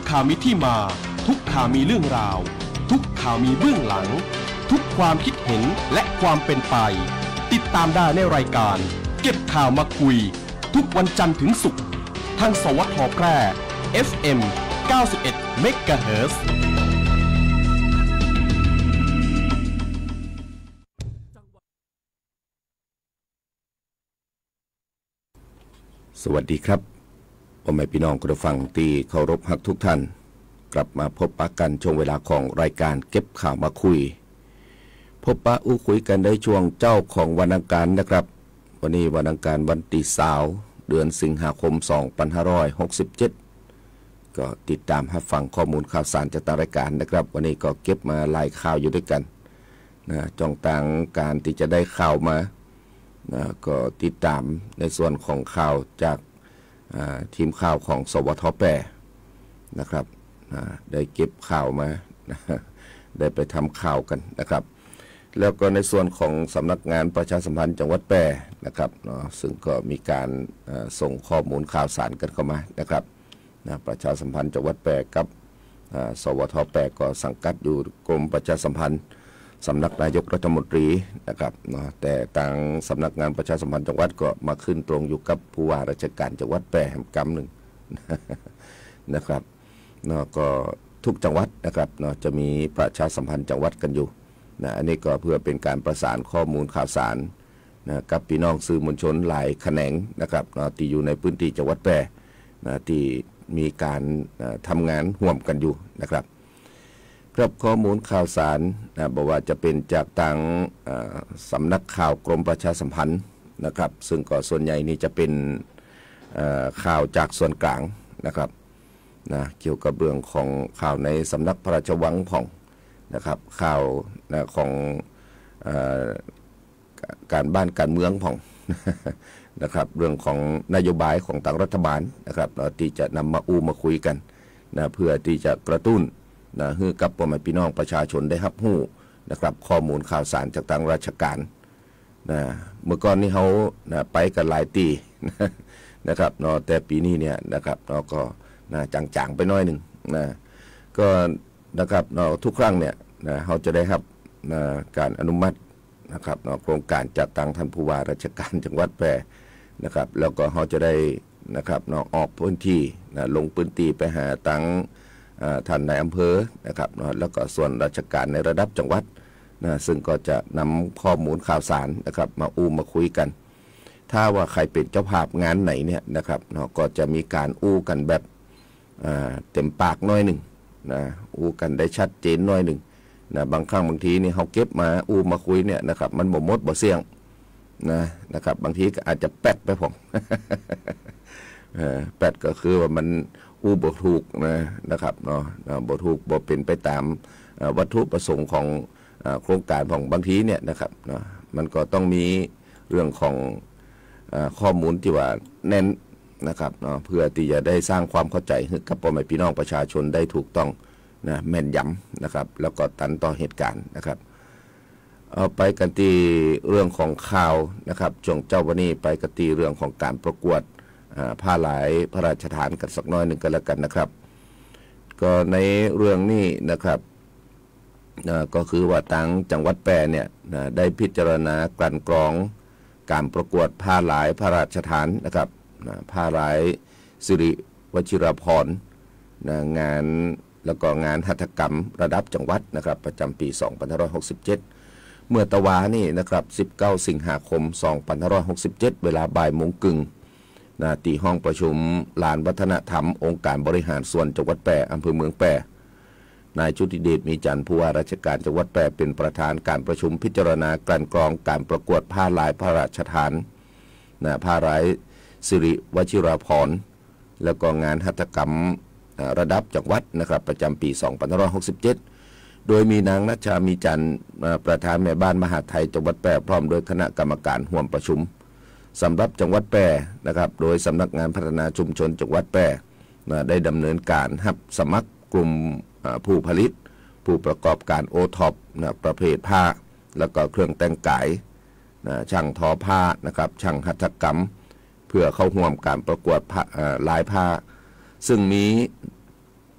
ข่าวมีที่มาทุกข่าวมีเรื่องราวทุกข่าวมีเบื้องหลังทุกความคิดเห็นและความเป็นไปติดตามได้ในรายการเก็บข่าวมาคุยทุกวันจันทร์ถึงศุกร์ทางสวทแพร่ FM 91 เมกะเฮิรตซ์สวัสดีครับพ่อแม่พี่น้องคุณผู้ฟังที่เคารพรักทุกท่านกลับมาพบปะกันช่วงเวลาของรายการเก็บข่าวมาคุยพบปะอู้คุยกันในช่วงเจ้าของวันอังคารนะครับวันนี้วันอังคารวันที่20เดือนสิงหาคม2567ก็ติดตามรับฟังข้อมูลข่าวสารจากทางรายการนะครับวันนี้ก็เก็บมาหลายข่าวอยู่ด้วยกันนะจ้องต่างการที่จะได้ข่าวมานะก็ติดตามในส่วนของข่าวจากทีมข่าวของสวทแปรนะครับได้เก็บข่าวมาได้ไปทำข่าวกันนะครับแล้วก็ในส่วนของสำนักงานประชาสัมพันธ์จังหวัดแปรนะครับซึ่งก็มีการส่งข้อมูลข่าวสารกันเข้ามานะครับประชาสัมพันธ์จังหวัดแปรกับสวทแปรก็สังกัดอยู่กรมประชาสัมพันธ์สำนักนายกรัฐมนตรีนะครับแต่ทางสำนักงานประชาสัมพันธ์จังหวัดก็มาขึ้นตรงอยู่กับผู้ว่าราชการจังหวัดแปรแห่งกำหนึ่งนะครับก็ทุกจังหวัดนะครับจะมีประชาสัมพันธ์จังหวัดกันอยู่อันนี้ก็เพื่อเป็นการประสานข้อมูลข่าวสารกับพี่น้องสื่อมวลชนหลายแขนงนะครับที่อยู่ในพื้นที่จังหวัดแปรที่มีการทำงานร่วมกันอยู่นะครับครับข้อมูลข่าวสารบอกว่าจะเป็นจากทางสำนักข่าวกรมประชาสัมพันธ์นะครับซึ่งก็ส่วนใหญ่นี่จะเป็นข่าวจากส่วนกลางนะครับเกี่ยวกับเรื่องของข่าวในสำนักพระราชวังของนะครับข่าวของการบ้านการเมืองของนะครับเรื่องของนโยบายของทางรัฐบาลนะครับที่จะนำมามาคุยกันเพื่อที่จะกระตุ้นให้กับพ่อแม่พี่น้องประชาชนได้รับรู้นะครับข้อมูลข่าวสารจากทางราชการเมื่อก่อนนี้เขาไปกันหลายตีนะครับแต่ปีนี้เนี่ยนะครับก็จางๆไปน้อยหนึ่งก็นะครับทุกครั้งเนี่ยเขาจะได้รับการอนุมัตินะครับโครงการจากทางท่านผู้ว่าราชการจังหวัดแพร่นะครับแล้วก็เขาจะได้นะครับออกพื้นที่ลงพื้นที่ไปหาตั้งท่านนายอำเภอนะครับแล้วก็ส่วนราชการในระดับจังหวัดซึ่งก็จะนำข้อมูลข่าวสารนะครับมาคุยกันถ้าว่าใครเป็นเจ้าภาพงานไหนเนี่ยนะครับก็จะมีการกันแบบเต็มปากน้อยหนึ่งกันได้ชัดเจนน้อยหนึ่งบางครั้งบางทีนี่เขาเก็บมามาคุยเนี่ยนะครับมันบ่มดบ่เสี่ยงนะครับบางทีก็อาจจะแปดไปผม แปดก็คือว่ามันบ่ถูกนะครับบ่ถูกบ่เป็นไปตามวัตถุประสงค์ของโครงการของบางทีเนี่ยนะครับมันก็ต้องมีเรื่องของข้อมูลที่ว่าแน่นนะครับเพื่อที่จะได้สร้างความเข้าใจให้กับพ่อแม่พี่น้องประชาชนได้ถูกต้องแม่นยำนะครับแล้วก็ทันต่อเหตุการณ์นะครับเอาไปกันที่เรื่องของข่าวนะครับช่วงเจ้าวันนี้ไปกันที่เรื่องของการประกวดผ้าหลายพระราชทานกันสักน้อยหนึ่งกันแล้วกันนะครับก็ในเรื่องนี้นะครับก็คือว่าทางจังหวัดแพร่เนี่ยได้พิจารณากลั่นกรองการประกวดผ้าหลายพระราชทานนะครับผ้าหลายสิริวชิรพรงานแล้วก็งานหัตถกรรมระดับจังหวัดนะครับประจำปี2567เมื่อตะวานี่นะครับ19สิงหาคม2567เวลาบ่ายโมงครึ่งที่ห้องประชุมลานวัฒนธรรมองค์การบริหารส่วนจังหวัดแพร่อำเภอเมืองแพร่นายชุติเดชมีจันทร์ผู้ว่าราชการจังหวัดแพร่เป็นประธานการประชุมพิจารณากลั่นกรองการประกวดผ้าลายพระราชทานผ้าลายสิริวชิรพรแล้วก็งานหัตถกรรมระดับจังหวัดนะครับประจำปี2567โดยมีนางณัชชามีจันทร์ประธานแม่บ้านมหาไทยจังหวัดแพร่พร้อมโดยคณะกรรมการร่วมประชุมสำหรับจังหวัดแพร่นะครับโดยสำนักงานพัฒนาชุมชนจังหวัดแพร่ได้ดำเนินการรับสมัครกลุ่มผู้ผลิตผู้ประกอบการโอท็อปประเภทผ้าแล้วก็เครื่องแต่งกายช่างทอผ้านะครับช่างหัตถกรรมเพื่อเข้าร่วมการประกวดลายผ้าซึ่งมี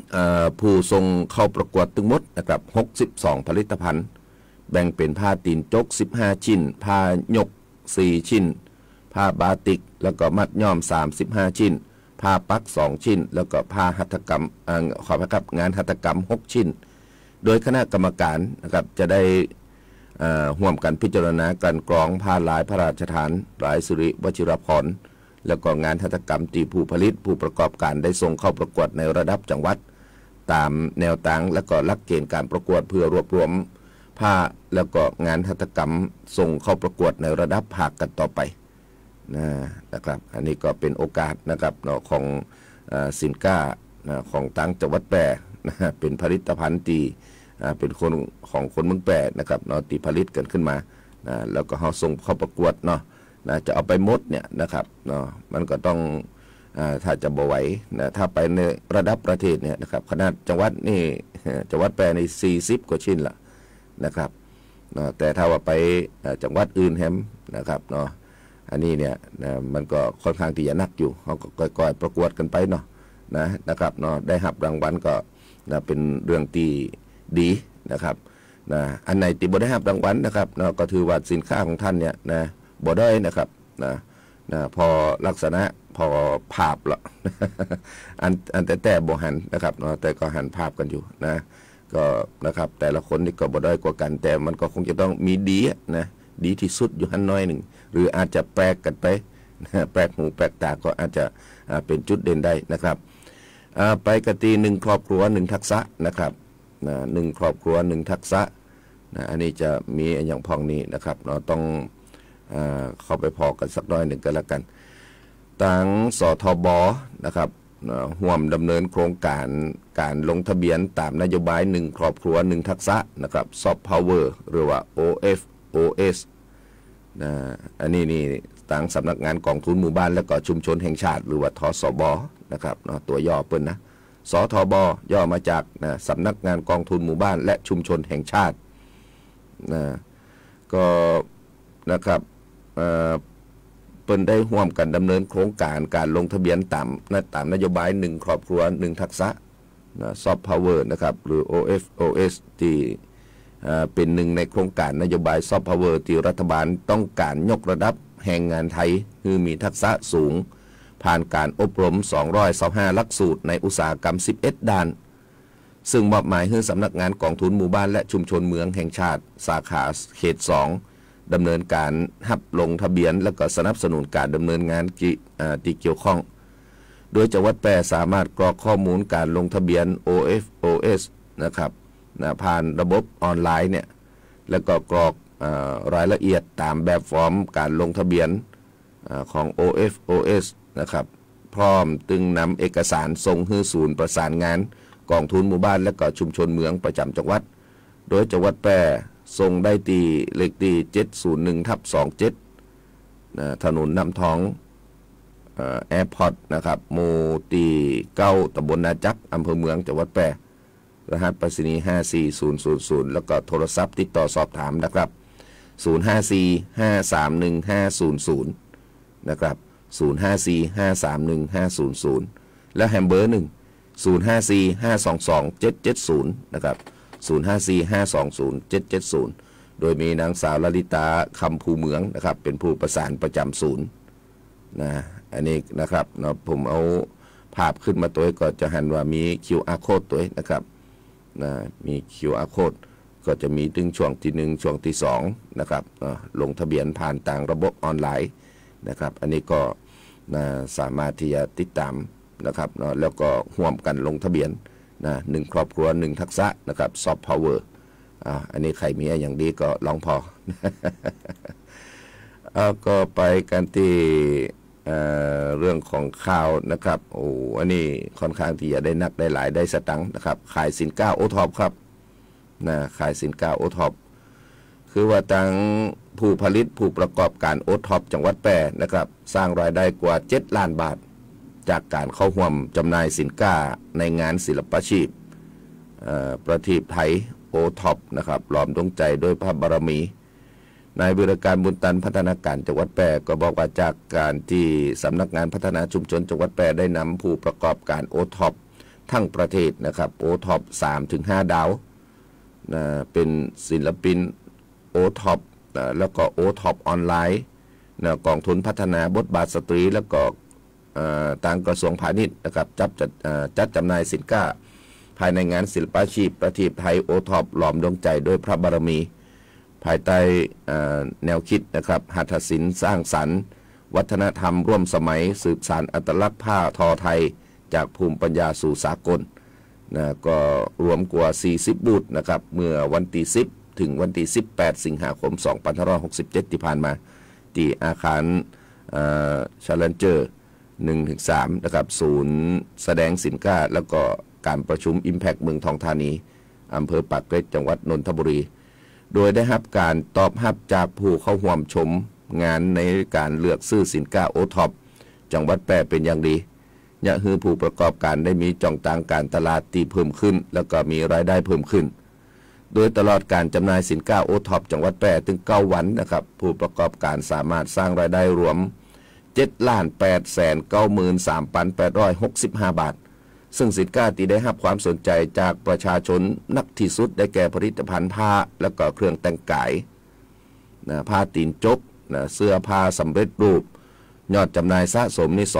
ผู้ส่งเข้าประกวดทั้งหมดนะครับ62ผลิตภัณฑ์แบ่งเป็นผ้าตีนจก15ชิ้นผ้าหยก4ชิ้นผ้าบาติกแล้วก็มัดย้อม35ชิ้นผ้าปัก2ชิ้นแล้วก็ผ้าหัตถกรรมขอพระครับงานหัตถกรรม6ชิ้นโดยคณะกรรมการนะครับจะได้ร่วมกันพิจารณาการกรองผ้าลายพระราชทานลายสุริวชิรพรแล้วก็งานหัตถกรรมที่ผู้ผลิตผู้ประกอบการได้ส่งเข้าประกวดในระดับจังหวัดตามแนวทางและก็หลักเกณฑ์การประกวดเพื่อรวบรวมผ้าแล้วก็งานหัตถกรรมส่งเข้าประกวดในระดับภาคกันต่อไปนะครับอันนี้ก็เป็นโอกาสนะครับของสินค้าของต่างจังหวัดแปรเป็นผลิตภัณฑ์ที่เป็นคนของคนเมืองแปรนะครับที่ผลิตกันขึ้นมาแล้วก็เขาส่งเข้าประกวดจะเอาไปหมดเนี่ยนะครับมันก็ต้องถ้าจะบ่ไหวถ้าไปในระดับประเทศเนี่ยนะครับขนาดจังหวัดนี่จังหวัดแปรใน40กว่าชิ้นละนะครับแต่ถ้าว่าไปจังหวัดอื่นแฮมนะครับอันนี้เนี่ยมันก็ค่อนข้างที่จะหนักอยู่เขาก็ก่อยๆประกวดกันไปนะครับได้รับรางวัลก็เป็นเรื่องที่ดีนะครับอันไหนที่บ่ได้รับรางวัลนะครับก็ถือว่าสินค้าของท่านเนี่ยบ่ได้นะครับพอลักษณะพอภาพละ อันแต่บ่หันนะครับแต่ก็หันภาพกันอยู่ก็นะครับแต่ละคนนี่ก็บ่ได้กว่ากันแต่มันก็คงจะต้องมีดีดีที่สุดอยู่หันน้อยหนึ่งหรืออาจจะแปลกกันไปแปลกหูแปลกตาก็อาจจะเป็นจุดเด่นได้นะครับไปกติ1ครอบครัว1ทักษะนะครับ1ครอบครัว1ทักษะอันนี้จะมีอย่างพองนี้นะครับเราต้องเข้าไปพอกันสักน้อยหนึ่งก็แล้วกันทางสทบนะครับร่วมดำเนินโครงการลงทะเบียนตามนโยบาย1ครอบครัว1ทักษะนะครับซอฟต์พาวเวอร์หรือว่า OFOS อันนี้ทางสำนักงานกองทุนหมู่บ้านและก็ชุมชนแห่งชาติหรือว่าทสบนะครับตัวย่อเปิ้นสทบย่อมาจากสำนักงานกองทุนหมู่บ้านและชุมชนแห่งชาติก็นะครับเปิ้นได้ร่วมกันดำเนินโครงการลงทะเบียนตามนโยบาย1ครอบครัว1ทักษะซอฟต์พาวเวอร์นะครับหรือ OFOS ที่เป็นหนึ่งในโครงการนโยบายซอฟต์พาวเวอร์ที่รัฐบาลต้องการยกระดับแรงงานไทยคือมีทักษะสูงผ่านการอบรม225หลักสูตรในอุตสาหกรรม11ด้านซึ่งมอบหมายให้สำนักงานกองทุนหมู่บ้านและชุมชนเมืองแห่งชาติสาขาเขต2ดำเนินการหับลงทะเบียนและก็สนับสนุนการดำเนินงานที่เกี่ยวข้องโดยจังหวัดแปรสามารถกรอกข้อมูลการลงทะเบียน OFOS นะครับผ่านระบบออนไลน์เนี่ยแล้วก็กรอกรายละเอียดตามแบบฟอร์มการลงทะเบียนของ OFOS นะครับพร้อมตึงนำเอกสารส่งให้ศูนย์ประสานงานกองทุนหมู่บ้านและก็ชุมชนเมืองประจำจังหวัดโดยจังหวัดแปรส่งได้ที่เลขที่701/27ถนนน้ำทองแอร์พอร์ตนะครับหมู่ที่9ตำบลนาจักอำเภอเมืองจังหวัดแปรรหัสไปรษณีย์54000แล้วก็โทรศัพท์ติดต่อสอบถามนะครับ054-531-500นะครับ054-531-500และแฮมเบอร์054-522-770นะครับ054-520-770โดยมีนางสาวลลิตาคำภูเมืองนะครับเป็นผู้ประสานประจำศูนย์อันนี้นะครับผมเอาภาพขึ้นมาตัวก็จะเห็นว่ามี QR code ตัวนะครับมี QR code ก็จะมีถึงช่วงที่1ช่วงที่2นะครับลงทะเบียนผ่านต่างระบบออนไลน์นะครับอันนี้ก็สามารถที่จะติดตามนะครับแล้วก็ร่วมกันลงทะเบียน1ครอบครัว1ทักษะนะครับซอฟต์พาวเวอร์อันนี้ใครมีอย่างดีก็ลองพอ ก็ไปกันที่เรื่องของข่าวนะครับอันนี้ค่อนข้างที่จะได้นักได้หลายได้สตังค์นะครับขายสินค้าโอท็อปครับขายสินค้าโอท็อปคือว่าทางผู้ผลิตผู้ประกอบการโอท็อปจังหวัดแปรนะครับสร้างรายได้กว่า7ล้านบาทจากการเข้าร่วมจำหน่ายสินค้าในงานศิลปาชีพประทีปไทยโอท็อปนะครับล้อมดวงใจด้วยพระบารมีนายวิรการบุญตันพัฒนาการจังหวัดแปรก็บอกว่าจากการที่สำนักงานพัฒนาชุมชนจังหวัดแปรได้นำผู้ประกอบการโอท็อปทั้งประเทศนะครับโอท็อป3-5 ดาวเป็นศิลปินโอท็อปแล้วก็โอท็อปออนไลน์กองทุนพัฒนาบทบาทสตรีแล้วก็ทางกระทรวงพาณิชย์นะครับจัดจำหน่ายสินค้าภายในงานศิลปาชีพประทีปไทยโอท็อปหลอมดวงใจด้วยพระบารมีภายใต้แนวคิดนะครับหัตถศิลป์สร้างสรรค์วัฒนธรรมร่วมสมัยสืบสานอัตลักษณ์ผ้าทอไทยจากภูมิปัญญาสู่สากลก็รวมกว่า40บูธนะครับเมื่อวันที่10ถึงวันที่18สิงหาคม2567ที่ผ่านมาที่อาคารChallenger 1-3นะครับศูนย์แสดงสินค้าแล้วก็การประชุม Impact เมืองทองธานีอำเภอปากเกร็ดจังหวัดนนทบุรีโดยได้รับการตอบรับจากผู้เข้าร่วมชมงานในการเลือกซื้อสินค้าโอท็อปจังหวัดแพร่เป็นอย่างดียะฮือผู้ประกอบการได้มีจ่องต่างการตลาดที่เพิ่มขึ้นแล้วก็มีรายได้เพิ่มขึ้นโดยตลอดการจำหน่ายสินค้าโอท็อปจังหวัดแพร่ถึง9วันนะครับผู้ประกอบการสามารถสร้างรายได้รวม 7,893,865 บาทซึ่งสินค้าที่ได้รับความสนใจจากประชาชนนักที่สุดได้แก่ผลิตภัณฑ์ผ้าและก็เครื่องแต่งกายผ้าตีนจกเสื้อผ้าสำเร็จรูปยอดจำหน่ายสะสมใน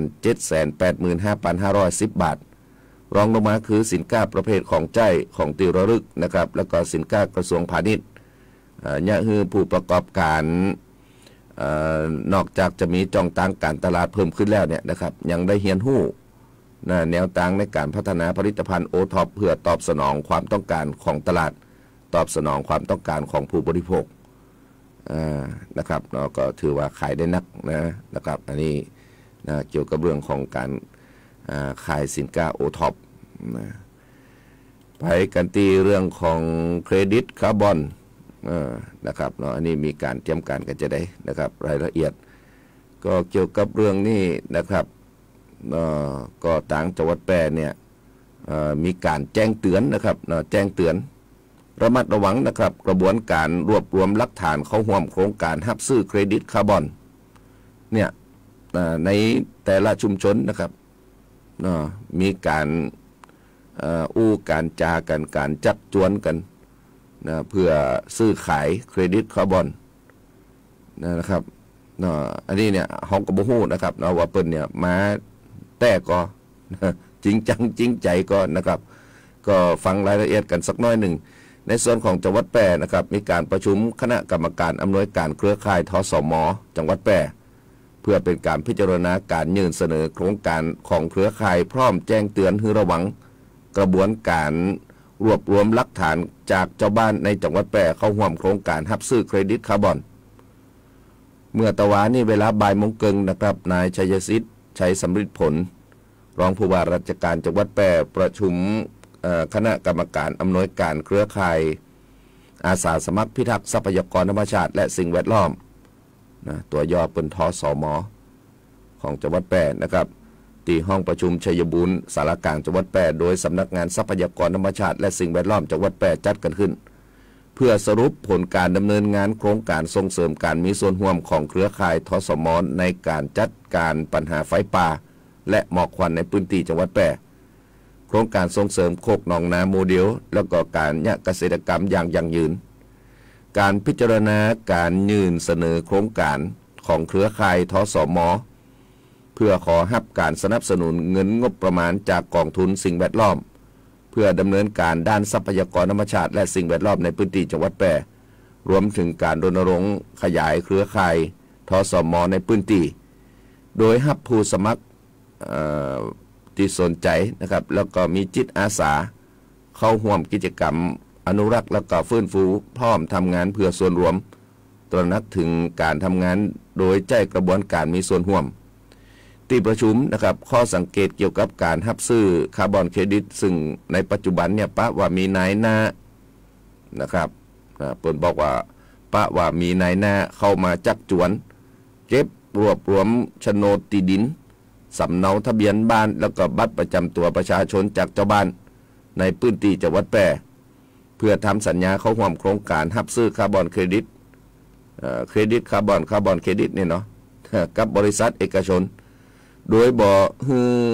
2,785,510 บาทรองลงมาคือสินค้าประเภทของใจของที่ระลึกนะครับแล้วก็สินค้ากระทรวงพาณิชย์ยะฮือผู้ประกอบการนอกจากจะมีจ่องต่างการตลาดเพิ่มขึ้นแล้วเนี่ยนะครับยังได้เรียนรู้แนวทางในการพัฒนาผลิตภัณฑ์โอท็อปเพื่อตอบสนองความต้องการของตลาดตอบสนองความต้องการของผู้บริโภคนะครับก็ถือว่าขายได้นักนะครับอันนี้เกี่ยวกับเรื่องของการขายสินค้าโอท็อปไปกันที่เรื่องของเครดิตคาร์บอนนะครับอันนี้มีการเตรียมการกันจะได้นะครับรายละเอียดก็เกี่ยวกับเรื่องนี้นะครับก็ทางจังหวัดแพร่เนี่ยมีการแจ้งเตือนนะครับแจ้งเตือนระมัดระวังนะครับกระบวนการรวบรวมหลักฐานเข้าร่วมโครงการรับซื้อเครดิตคาร์บอนเนี่ยในแต่ละชุมชนนะครับมีการการจากันการจักจวนกันเพื่อซื้อขายเครดิตคาร์บอนนะครับอันนี้เนี่ยห้องกบฮู้นะครับว่าเปิ้นเนี่ยมาแต่ก็จริงจังจริงใจก็นะครับก็ฟังรายละเอียดกันสักน้อยหนึ่งในส่วนของจังหวัดแพร่นะครับมีการประชุมคณะกรรมการอำนวยการเครือข่ายทสม.จังหวัดแพร่เพื่อเป็นการพิจารณาการยื่นเสนอโครงการของเครือข่ายพร้อมแจ้งเตือนให้ระวังกระบวนการรวบรวมหลักฐานจากเจ้าบ้านในจังหวัดแพร่เข้าร่วมโครงการรับซื้อเครดิตคาร์บอนเมื่อตะวันนี้เวลาบ่ายโมงครึ่งนะครับนายชัยศิษฐ์ชัยสำริดผลรองผู้ว่าราชการจังหวัดแพร่ประชุมคณะกรรมการอำนวยการเครือข่ายอาสาสมัครพิทักษ์ทรัพยากรธรรมชาติและสิ่งแวดล้อมตัวย่อเป็นทสม.ของจังหวัดแพร่นะครับที่ห้องประชุมชัยบูรณ์สารกลางจังหวัดแพร่โดยสำนักงานทรัพยากรธรรมชาติและสิ่งแวดล้อมจังหวัดแพร่จัดกันขึ้นเพื่อสรุปผลการดำเนินงานโครงการส่งเสริมการมีส่วนร่วมของเครือข่ายทสม.ในการจัดการปัญหาไฟป่าและหมอกควันในพื้นที่จังหวัดแพร่โครงการส่งเสริมโคกหนองนาโมเดลแล้วก็การเกษตรกรรมอย่างยั่งยืนการพิจารณาการยื่นเสนอโครงการของเครือข่ายทสม.เพื่อขอรับการสนับสนุนเงินงบประมาณจากกองทุนสิ่งแวดล้อมเพื่อดำเนินการด้านทรัพยากรธรรมชาติและสิ่งแวดล้อมในพื้นที่จังหวัดแพร่รวมถึงการรณรงค์ขยายเครือข่ายทสม.ในพื้นที่โดยรับผู้สมัครที่สนใจนะครับแล้วก็มีจิตอาสาเข้าร่วมกิจกรรมอนุรักษ์และก็ฟื้นฟูพร้อมทำงานเพื่อส่วนรวมตระหนักถึงการทำงานโดยใจกระบวนการมีส่วนร่วมที่ประชุมนะครับข้อสังเกตเกี่ยวกับการรับซื้อคาร์บอนเครดิตซึ่งในปัจจุบันเนี่ยปะว่ามีนายหน้านะครับเปิดบอกว่าปะว่ามีนายหน้าเข้ามาจักจวนเก็บรวบรวมโฉนดที่ดินสำเนาทะเบียนบ้านแล้วก็บัตรประจำตัวประชาชนจากเจ้าบ้านในพื้นที่จังหวัดแพร่เพื่อทำสัญญาเข้าร่วมโครงการรับซื้อคาร์บอนเครดิตเครดิตคาร์บอนเครดิตเนี่ยเนาะกับบริษัทเอกชนโดยบ่ฮือ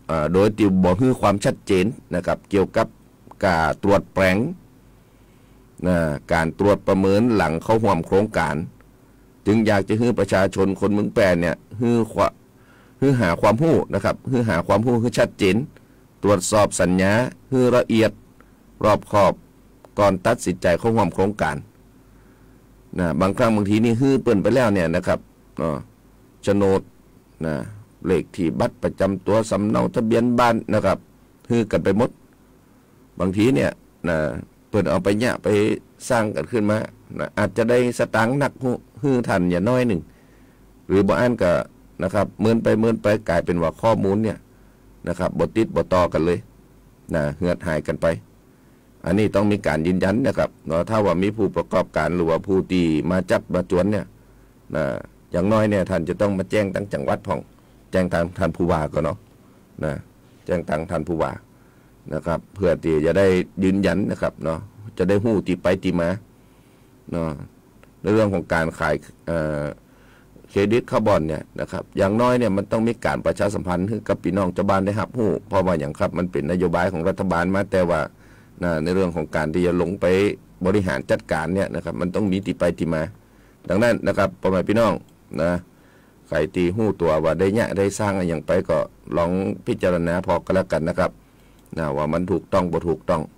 โดยที่บ่มีความชัดเจนนะครับเกี่ยวกับการตรวจแปลงการตรวจประเมินหลังเข้าร่วมโครงการจึงอยากจะให้ประชาชนคนเมืองแปรเนี่ยให้หาความรู้นะครับให้หาความรู้ให้ชัดเจนตรวจสอบสัญญาให้ละเอียดรอบคอบก่อนตัดสินใจเข้าร่วมโครงการบางครั้งบางทีนี่ฮื้อเปิ้นไปแล้วเนี่ยนะครับโฉนดเลขที่บัตรประจำตัวสำเนาทะเบียนบ้านนะครับฮื้อกันไปหมดบางทีเนี่ยเปิ้นเอาไปเนี่ยไปสร้างกันขึ้นมาอาจจะได้สตางค์หนักฮื้อทันอย่าน้อยหนึ่งหรือบ่อ่านก็นะครับเมินไปกลายเป็นว่าข้อมูลเนี่ยนะครับบ่ติดบ่ต่อกันเลยเหือดหายกันไปอันนี้ต้องมีการยืนยันนะครับถ้าว่ามีผู้ประกอบการหรือว่าผู้ที่มาจับมาจวนเนี่ยอย่างน้อยเนี่ยท่านจะต้องมาแจ้งทางจังหวัดของแจ้งทางท่านผู้ว่าก็เนาะแจ้งทางท่านผู้ว่านะครับเพื่อที่จะได้ยืนยันนะครับจะได้ฮู้ที่ไปที่มาในเรื่องของการขายเครดิตคาร์บอนเนี่ยนะครับอย่างน้อยเนี่ยมันต้องมีการประชาสัมพันธ์ให้กับพี่น้องชาวบ้านได้รับรู้เพราะว่าอย่างครับมันเป็นนโยบายของรัฐบาลมาแต่ว่าในเรื่องของการที่จะลงไปบริหารจัดการเนี่ยนะครับมันต้องมีที่ไปที่มาดังนั้นนะครับพ่อแม่พี่น้องใครตีหู้ตัวว่าได้เนี่ยได้สร้างอะไรอย่างไปก็ลองพิจารณาพอกันแล้วกันนะครับว่ามันถูกต้องบ่ถูกต้อง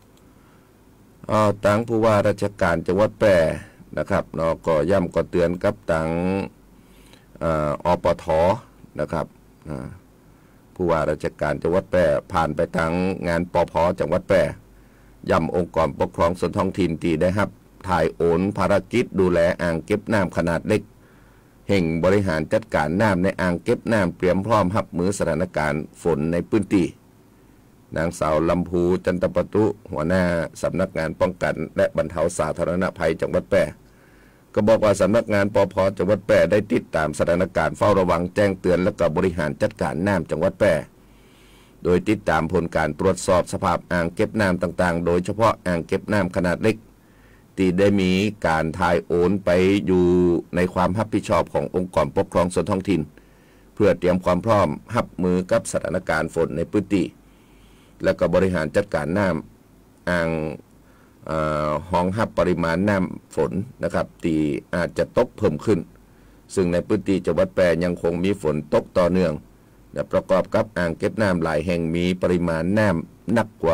ทางผู้ว่าราชการจังหวัดแพร่นะครับก็ย้ำก็เตือนกับทางปท.นะครับผู้ว่าราชการจังหวัดแพร่ผ่านไปทางงานปภ.จังหวัดแพร่ย้ำองค์กรปกครองส่วนท้องถิ่นที่ได้รับถ่ายโอนภารกิจดูแลอ่างเก็บน้ำขนาดเล็กแห่งบริหารจัดการน้ำในอ่างเก็บน้ำเตรียมพร้อมรับมือสถานการณ์ฝนในพื้นที่นางสาวลำพูจันตประตุหัวหน้าสำนักงานป้องกันและบรรเทาสาธารณภัยจังหวัดแพร่ก็บอกว่าสำนักงานปภ.จังหวัดแพร่ได้ติดตามสถานการณ์เฝ้าระวังแจ้งเตือนและก็บริหารจัดการน้ำจังหวัดแพร่โดยติดตามผลการตรวจสอบสภาพอ่างเก็บน้ำต่างๆโดยเฉพาะอ่างเก็บน้ำขนาดเล็กที่ได้มีการถ่ายโอนไปอยู่ในความรับผิดชอบขององค์กรปกครองส่วนท้องถิ่นเพื่อเตรียมความพร้อมรับมือกับสถานการณ์ฝนในพื้นที่และก็บริหารจัดการน้ำอ่างห้องรับปริมาณน้ำฝนนะครับที่อาจจะตกเพิ่มขึ้นซึ่งในพื้นที่จังหวัดแพร่ยังคงมีฝนตกต่อเนื่องและประกอบกับอ่างเก็บน้ำหลายแห่งมีปริมาณน้ำหนักกว่า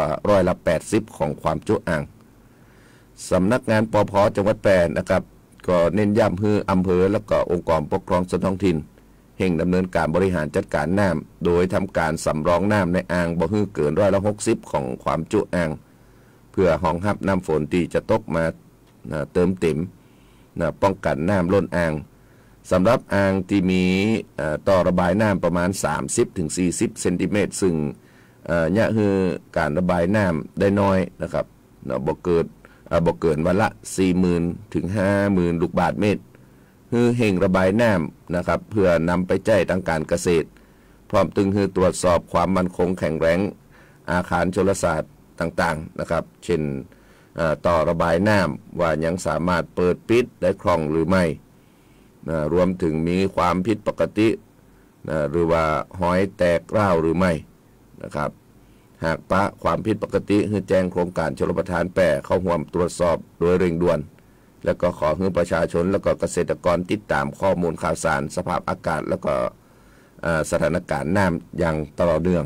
80%ของความจุอ่างสำนักงานปภ.จังหวัดแพร่นะครับก็เน้นย้ำให้อำเภอและก็องค์กรปกครองส่วนท้องถิ่นแห่งดำเนินการบริหารจัดการน้ำโดยทำการสำรองน้ำในอ่างบ่ให้เกิน60%ของความจุอ่างเพื่อรองรับน้ำฝนที่จะตกมาเติมเต็มป้องกันน้ำล้นอ่างสำหรับอ่างที่มีต่อระบายน้ำประมาณ 30-40 เซนติเมตรซึ่งเนี่ยคือการระบายน้ำได้น้อยนะครับบ่เกินวันละ 40,000 ถึง 50,000 ลูกบาศก์เมตรคือเห่งระบายน้ำนะครับเพื่อนำไปใช้ทางการเกษตรพร้อมตึงคือตรวจสอบความมั่นคงแข็งแรงอาคารโชลศาสตร์ต่างๆนะครับเช่นต่อระบายน้ำว่ายังสามารถเปิดปิดได้คล่องหรือไม่รวมถึงมีความผิดปกติหรือว่าหอยแตกร้าวหรือไม่นะครับหากปะความผิดปกติให้แจ้งโครงการชลประทานแปรเข้าร่วมตรวจสอบโดยเร่งด่วนแล้วก็ขอให้ประชาชนแล้วก็เกษตรกรติดตามข้อมูลข่าวสารสภาพอากาศแล้วก็สถานการณ์น้ำอย่างตลอดเนื่อง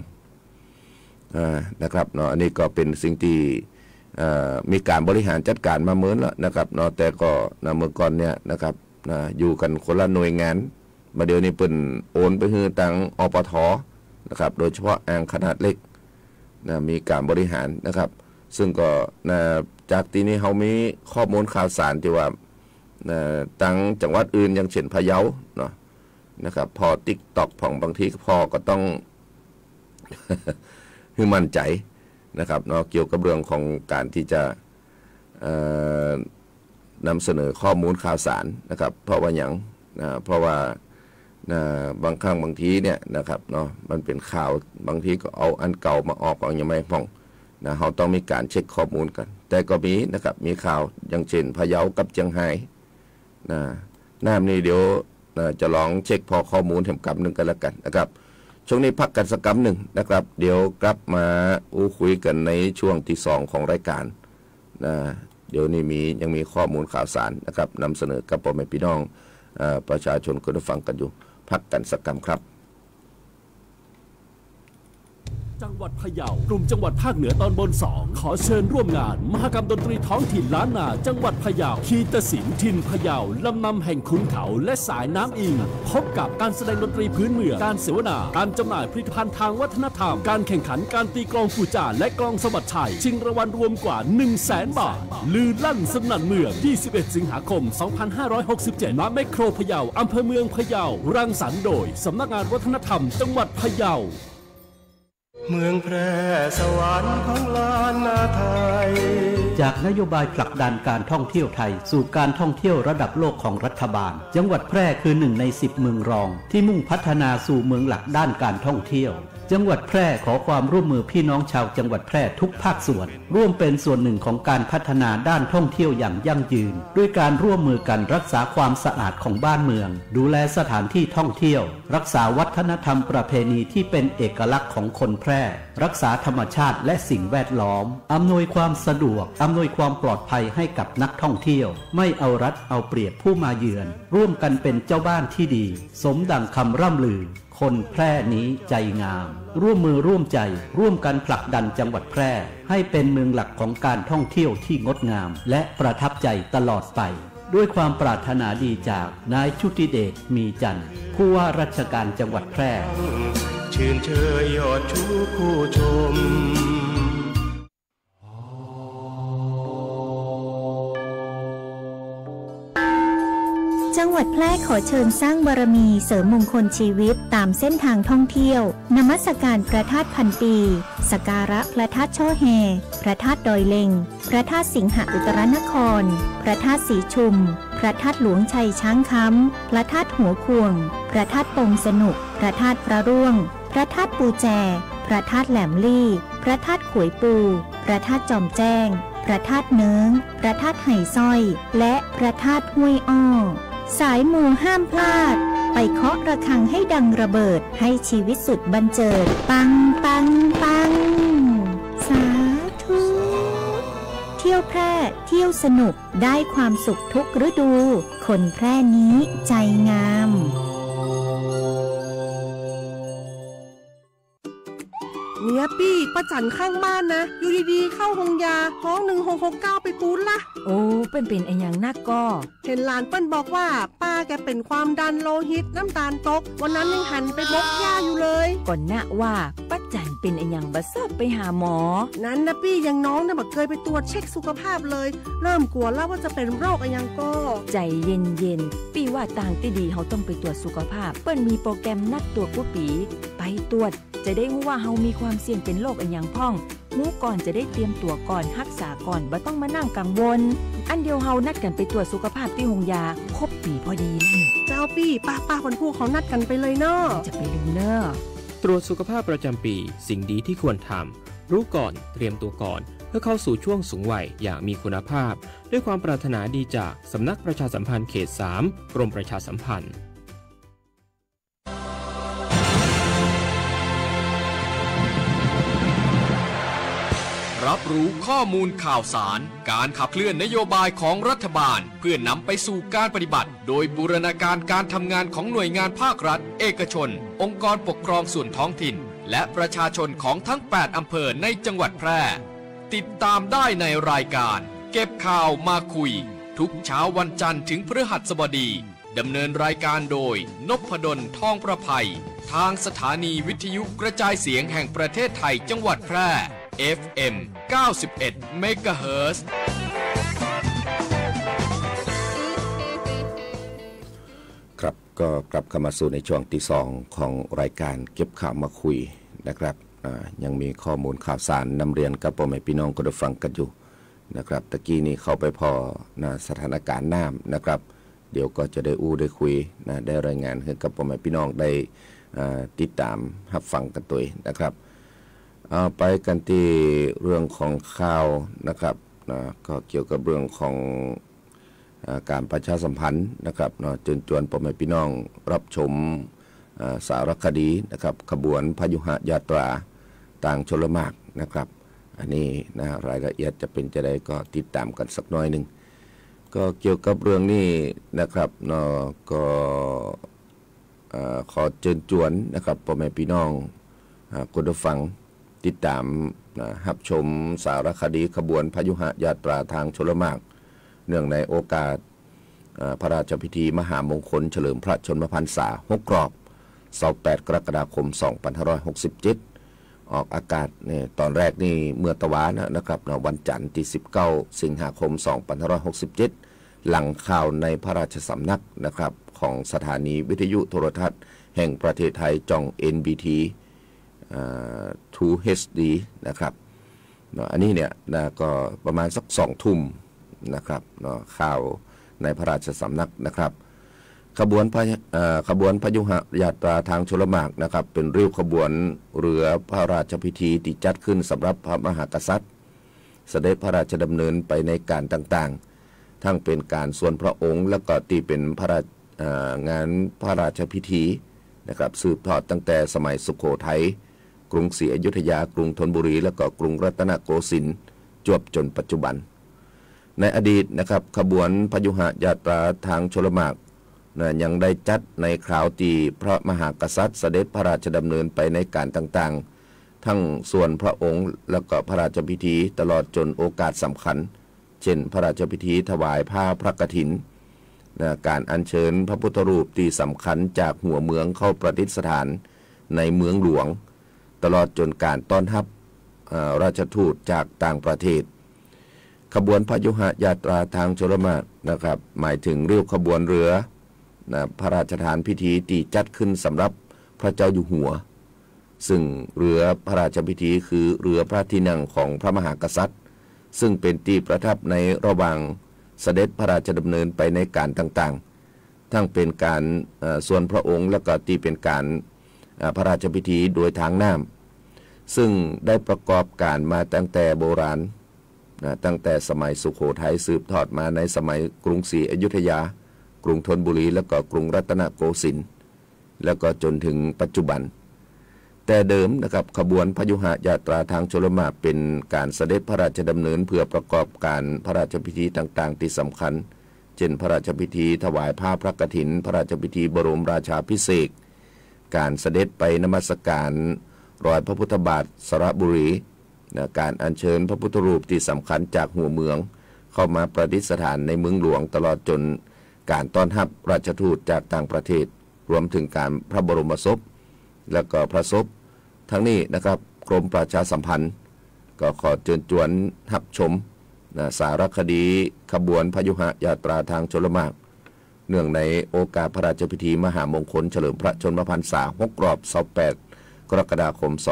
นะครับอันนี้ก็เป็นสิ่งที่มีการบริหารจัดการมาเหมือนแล้วนะครับแต่ก็เมื่อก่อนเนี่ยนะครับอยู่กันคนละหน่วยงานมาเดี๋ยวนี้เปิ่นโอนไปให้ทางอปท.นะครับโดยเฉพาะอ่างขนาดเล็กมีการบริหารนะครับซึ่งก็จากที่นี้เขามีข้อมูลข่าวสารที่ว่าทางจังหวัดอื่นอย่างเช่นพะเยาเนาะนะครับพอTikTokของบางทีพอก็ต้อง ให้มั่นใจนะครับเกี่ยวกับเรื่องของการที่จะนำเสนอข้อมูลข่าวสารนะครับเพราะว่าอย่างเพราะว่าบางครั้งบางทีเนี่ยนะครับมันเป็นข่าวบางทีก็เอาอันเก่ามาออกอย่างไม่พ้องเราต้องมีการเช็คข้อมูลกันแต่ก็มีนะครับมีข่าวอย่างเช่นพะเยากับเชียงรายน้ำนี่เดี๋ยวจะลองเช็คพอข้อมูลแถมกับนึงกันแล้วกันนะครับช่วงนี้พักกันสักคำหนึ่งนะครับเดี๋ยวกลับมาคุยกันในช่วงที่2ของรายการนะเดี๋ยวนี้ยังมีข้อมูลข่าวสารนะครับนำเสนอกับพ่อแม่พี่น้องประชาชนก็ได้ฟังกันอยู่พักกันสักคำครับจังหวัดพะเยากลุ่มจังหวัดภาคเหนือตอนบน2ขอเชิญร่วมงานมหกรรมดนตรีท้องถิ่นล้านนาจังหวัดพะเยาคีตศิลป์ถิ่นพะเยาลำนำแห่งขุนเขาและสายน้ำอิงพบกับการแสดงดนตรีพื้นเมืองการเสวนาการจำหน่ายผลิตภัณฑ์ทางวัฒนธรรมการแข่งขันการตีกลองปู่จ่าและกลองสมบัติชัยชิงรางวัลรวมกว่า 100,000 บาทลือลั่นสนั่นเมือง21 สิงหาคม 2567 ณ เมโครพะเยาอำเภอเมืองพะเยารังสรรค์โดยสำนักงานวัฒนธรรมจังหวัดพะเยาเมืองแพร่สวรรค์ของล้านนาไทยจากนโยบายผลักดันการท่องเที่ยวไทยสู่การท่องเที่ยวระดับโลกของรัฐบาลจังหวัดแพร่คือ1 ใน 10 เมืองรองที่มุ่งพัฒนาสู่เมืองหลักด้านการท่องเที่ยวจังหวัดแพร่ขอความร่วมมือพี่น้องชาวจังหวัดแพร่ทุกภาคส่วนร่วมเป็นส่วนหนึ่งของการพัฒนาด้านท่องเที่ยวอย่างยั่งยืนด้วยการร่วมมือกันรักษาความสะอาดของบ้านเมืองดูแลสถานที่ท่องเที่ยวรักษาวัฒนธรรมประเพณีที่เป็นเอกลักษณ์ของคนแพร่รักษาธรรมชาติและสิ่งแวดล้อมอำนวยความสะดวกอำนวยความปลอดภัยให้กับนักท่องเที่ยวไม่เอารัดเอาเปรียบผู้มาเยือนร่วมกันเป็นเจ้าบ้านที่ดีสมดังคำร่ำลือคนแพร่นี้ใจงามร่วมมือร่วมใจร่วมกันผลักดันจังหวัดแพร่ให้เป็นเมืองหลักของการท่องเที่ยวที่งดงามและประทับใจตลอดไปด้วยความปรารถนาดีจากนายชุติเดชมีจันทร์ผู้ว่าราชการจังหวัดแพร่ชื่นเชยยอดชูผู้ชมจังหวัดแพร่ขอเชิญสร้างบารมีเสริมมงคลชีวิตตามเส้นทางท่องเที่ยวนมัสการพระธาตุพันปีสักการะพระธาตุช่อแฮพระธาตุดอยเล็งพระธาตุสิงหอุตรนครพระธาตุสีชุมพระธาตุหลวงชัยช้างคำพระธาตุหัวควงพระธาตุปงสนุกพระธาตุพระร่วงพระธาตุปูแจพระธาตุแหลมลี่พระธาตุขวยปูพระธาตุจอมแจ้งพระธาตุเนิ้งพระธาตุไหสร้อยและพระธาตุห้วยอ้อสายมูห้ามพลาดไปเคาะระฆังให้ดังระเบิดให้ชีวิตสุดบันเจิดปังปังปังสาธุเที่ยวแพร่เที่ยวสนุกได้ความสุขทุกฤดูคนแพร่นี้ใจงามเนี่ยปี้ป้าจันข้างบ้านนะอยู่ดีๆเข้าห้องยาห้อง1669ไปปูนละโอ้เป็นไอ้อย่างนักก็เห็นหลานเปิ้นบอกว่าป้าแกเป็นความดันโลหิตน้ำตาลตกวันนั้นยังหันไปบกยาอยู่เลยก่อนหน้าว่าป้าจันเป็นไอ้อย่างบัดซอบไปหาหมอนั้นนะปี้ยังน้องเนี่ยบอกเคยไปตรวจเช็คสุขภาพเลยเริ่มกลัวแล้วว่าจะเป็นโรคไอ้อย่างก็ใจเย็นๆปี้ว่าต่างที่ดีเขาต้องไปตรวจสุขภาพเปิ้นมีโปรแกรมนัดตรวจกุปีไปตรวจจะได้รู้ว่าเฮามีความเสี่ยงเป็นโรคอันยังพ่องรู้ก่อนจะได้เตรียมตัวก่อนรักษาก่อนบ่ต้องมานั่งกังวลอันเดียวเฮานัดกันไปตรวจสุขภาพที่โรงยาครบปีพอดีแล้วเจ้าปี้ป้าคนผู้เขานัดกันไปเลยเนาะจะไปลืมเนาะตรวจสุขภาพประจำปีสิ่งดีที่ควรทำรู้ก่อนเตรียมตัวก่อนเพื่อเข้าสู่ช่วงสูงวัยอย่างมีคุณภาพด้วยความปรารถนาดีจากสำนักประชาสัมพันธ์เขต 3 กรมประชาสัมพันธ์รับรู้ข้อมูลข่าวสารการขับเคลื่อนนโยบายของรัฐบาลเพื่อนำไปสู่การปฏิบัติโดยบูรณาการการทำงานของหน่วยงานภาครัฐเอกชนองค์กรปกครองส่วนท้องถิ่นและประชาชนของทั้ง8อำเภอในจังหวัดแพร่ติดตามได้ในรายการเก็บข่าวมาคุยทุกเช้าวันจันทร์ถึงพฤหัสบดีดำเนินรายการโดยนพดลทองประภัยทางสถานีวิทยุกระจายเสียงแห่งประเทศไทยจังหวัดแพร่ FM 91 เมกะเฮิรตซ์ครับก็กลับเข้ามาสู่ในช่วงที่2ของรายการเก็บข่าวมาคุยนะครับยังมีข้อมูลข่าวสารนำเรียนกับพ่อแม่พี่น้องก็ได้ฟังกันอยู่นะครับตะกี้นี้เข้าไปพอสถานการณ์น้ำนะครับเดี๋ยวก็จะได้ได้คุยได้รายงานให้กับพ่อแม่พี่น้องได้ติดตามรับฟังกันตัวนะครับไปกันที่เรื่องของข่าวนะครับก็เกี่ยวกับเรื่องของการประชาสัมพันธ์นะครับเชิญชวนพ่อแม่พี่น้องรับชมสารคดีนะครับขบวนพยุหยาตราต่างชลมารนะครับอันนี้นะรายละเอียดจะเป็นจะได้ก็ติดตามกันสักหน่อยหนึ่งก็เกี่ยวกับเรื่องนี้นะครับเนาะก็ขอเชิญชวนนะครับพ่อแม่พี่น้องคนผู้ฟังติดตามรับชมสารคดีขบวนพยุหยาตราทางชลมารเนื่องในโอกาสพระราชพิธีมหามงคลเฉลิมพระชนมพรรษา6 รอบ28 กรกฎาคม 2567ออกอากาศเนี่ยตอนแรกนี่เมื่อตะวานะครับวันจันทร์ที่19 สิงหาคม 2567หลังข่าวในพระราชสำนักนะครับของสถานีวิทยุโทรทัศน์แห่งประเทศไทยจ่อง NBT 2 HD นะครับอันนี้เนี่ยนะก็ประมาณสัก2 ทุ่มนะครับข่าวในพระราชสำนักนะครับขบวนพยุหยาตราทางชลมารนะครับเป็นริ้วขบวนเรือพระราชพิธีที่จัดขึ้นสำหรับพระมหากษัตริย์เสด็จพระราชดำเนินไปในการต่างๆทั้งเป็นการส่วนพระองค์และก็ที่เป็นงานพระราชพิธีนะครับสืบทอดตั้งแต่สมัยสุโขทัยกรุงศรีอยุธยากรุงธนบุรีและก็กรุงรัตนโกสินทร์จวบจนปัจจุบันในอดีตนะครับขบวนพยุหยาตราทางชลมารยังได้จัดในคราวที่พระมหากษัตริย์เสด็จพระราชดำเนินไปในการต่างๆทั้งส่วนพระองค์และก็พระราชพิธีตลอดจนโอกาสสำคัญเช่นพระราชพิธีถวายผ้าพระกฐินการอัญเชิญพระพุทธรูปที่สำคัญจากหัวเมืองเข้าประดิษฐานในเมืองหลวงตลอดจนการต้อนรับราชทูตจากต่างประเทศขบวนพยุหยาตราทางชลมารนะครับหมายถึงริ้วขบวนเรือพระราชทานพิธีที่จัดขึ้นสำหรับพระเจ้าอยู่หัวซึ่งเรือพระราชพิธีคือเรือพระที่นั่งของพระมหากษัตริย์ซึ่งเป็นที่ประทับในระหว่างเสด็จพระราชดำเนินไปในการต่างๆทั้งเป็นการส่วนพระองค์และก็ที่เป็นการพระราชพิธีโดยทางน้ำซึ่งได้ประกอบการมาตั้งแต่โบราณตั้งแต่สมัยสุโขทัยสืบทอดมาในสมัยกรุงศรีอยุธยากรุงธนบุรีแล้วก็กรุงรัตนโกสินทร์แล้วก็จนถึงปัจจุบันแต่เดิมนะครับขบวนพยุหยาตราทางชลมารเป็นการเสด็จพระราชดำเนินเพื่อประกอบการพระราชพิธีต่างๆที่สำคัญเช่นพระราชพิธีถวายผ้าพระกฐินพระราชพิธีบรมราชาภิเษกการเสด็จไปนมัสการรอยพระพุทธบาทสระบุรีการอัญเชิญพระพุทธรูปที่สำคัญจากหัวเมืองเข้ามาประดิษฐานในเมืองหลวงตลอดจนการต้อนรับราชทูตจากต่างประเทศรวมถึงการพระบรมศพและก็พระศพทั้งนี้นะครับกรมประชาสัมพันธ์ก็ขอเชิญชวนรับชมสารคดีขบวนพยุหยาตราทางชลมารเนื่องในโอกาสพระราชพิธีมหามงคลเฉลิมพระชนมพรรษา6 รอบ28 กรกฎาคม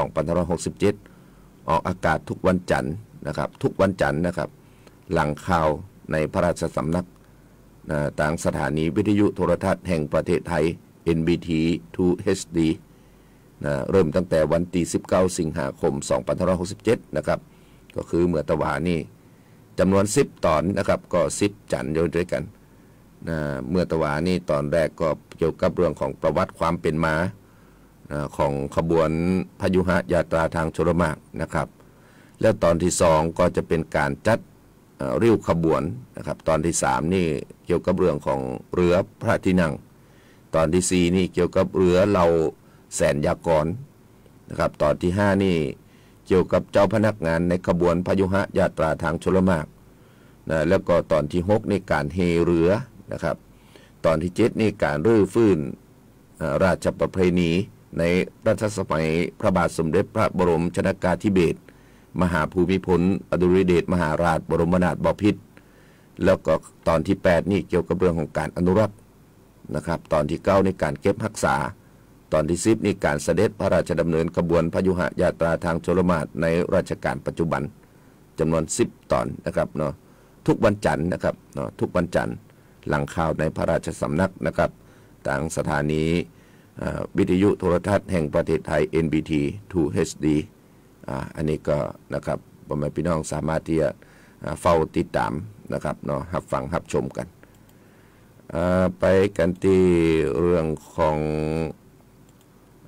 2567ออกอากาศทุกวันจันทร์นะครับทุกวันจันทร์นะครับหลังข่าวในพระราชสำนักทางสถานีวิทยุโทรทัศน์แห่งประเทศไทย NBT 2 HD เริ่มตั้งแต่วันที่19 สิงหาคม 2567นะครับก็คือเมื่อตะวานี่จำนวน10 ตอนนะครับก็10 จันทร์ด้วยกันเมื่อตะวานี่ตอนแรกก็เกี่ยวกับเรื่องของประวัติความเป็นมาของขบวนพยุหยาตราทางชลมารนะครับแล้วตอนที่2ก็จะเป็นการจัดริ้วขบวนนะครับตอนที่3นี่เกี่ยวกับเรื่องของเรือพระที่นั่งตอนที่4นี่เกี่ยวกับเรือเราแสนยากรนะครับตอนที่5นี่เกี่ยวกับเจ้าพนักงานในขบวนพยุหยาตราทางชลมารแล้วก็ตอนที่6นี่การเฮเรือนะครับตอนที่7นี่การรื้อฟื้นราชประเพณีในรัชสมัยพระบาทสมเด็จพระบรมชนกาธิเบศรมหาภูมิพลอดุลยเดชมหาราชบรมนาถบพิตรแล้วก็ตอนที่8นี่เกี่ยวกับเรื่องของการอนุรักษ์นะครับตอนที่9นี่การเก็บรักษาตอนที่10นี่การเสด็จพระราชดำเนินขบวนพยุหยาตราทางชลมารในรัชกาลปัจจุบันจำนวน10 ตอนนะครับเนาะทุกวันจันทร์นะครับเนาะทุกวันจันทร์หลังข่าวในพระราชสำนักนะครับทางสถานีวิทยุโทรทัศน์แห่งประเทศไทย NBT 2 HD อันนี้ก็นะครับพ่อแม่พี่น้องสามารถที่จะเฝ้าติดตามนะครับเนาะรับฟังรับชมกันไปกันที่เรื่องของ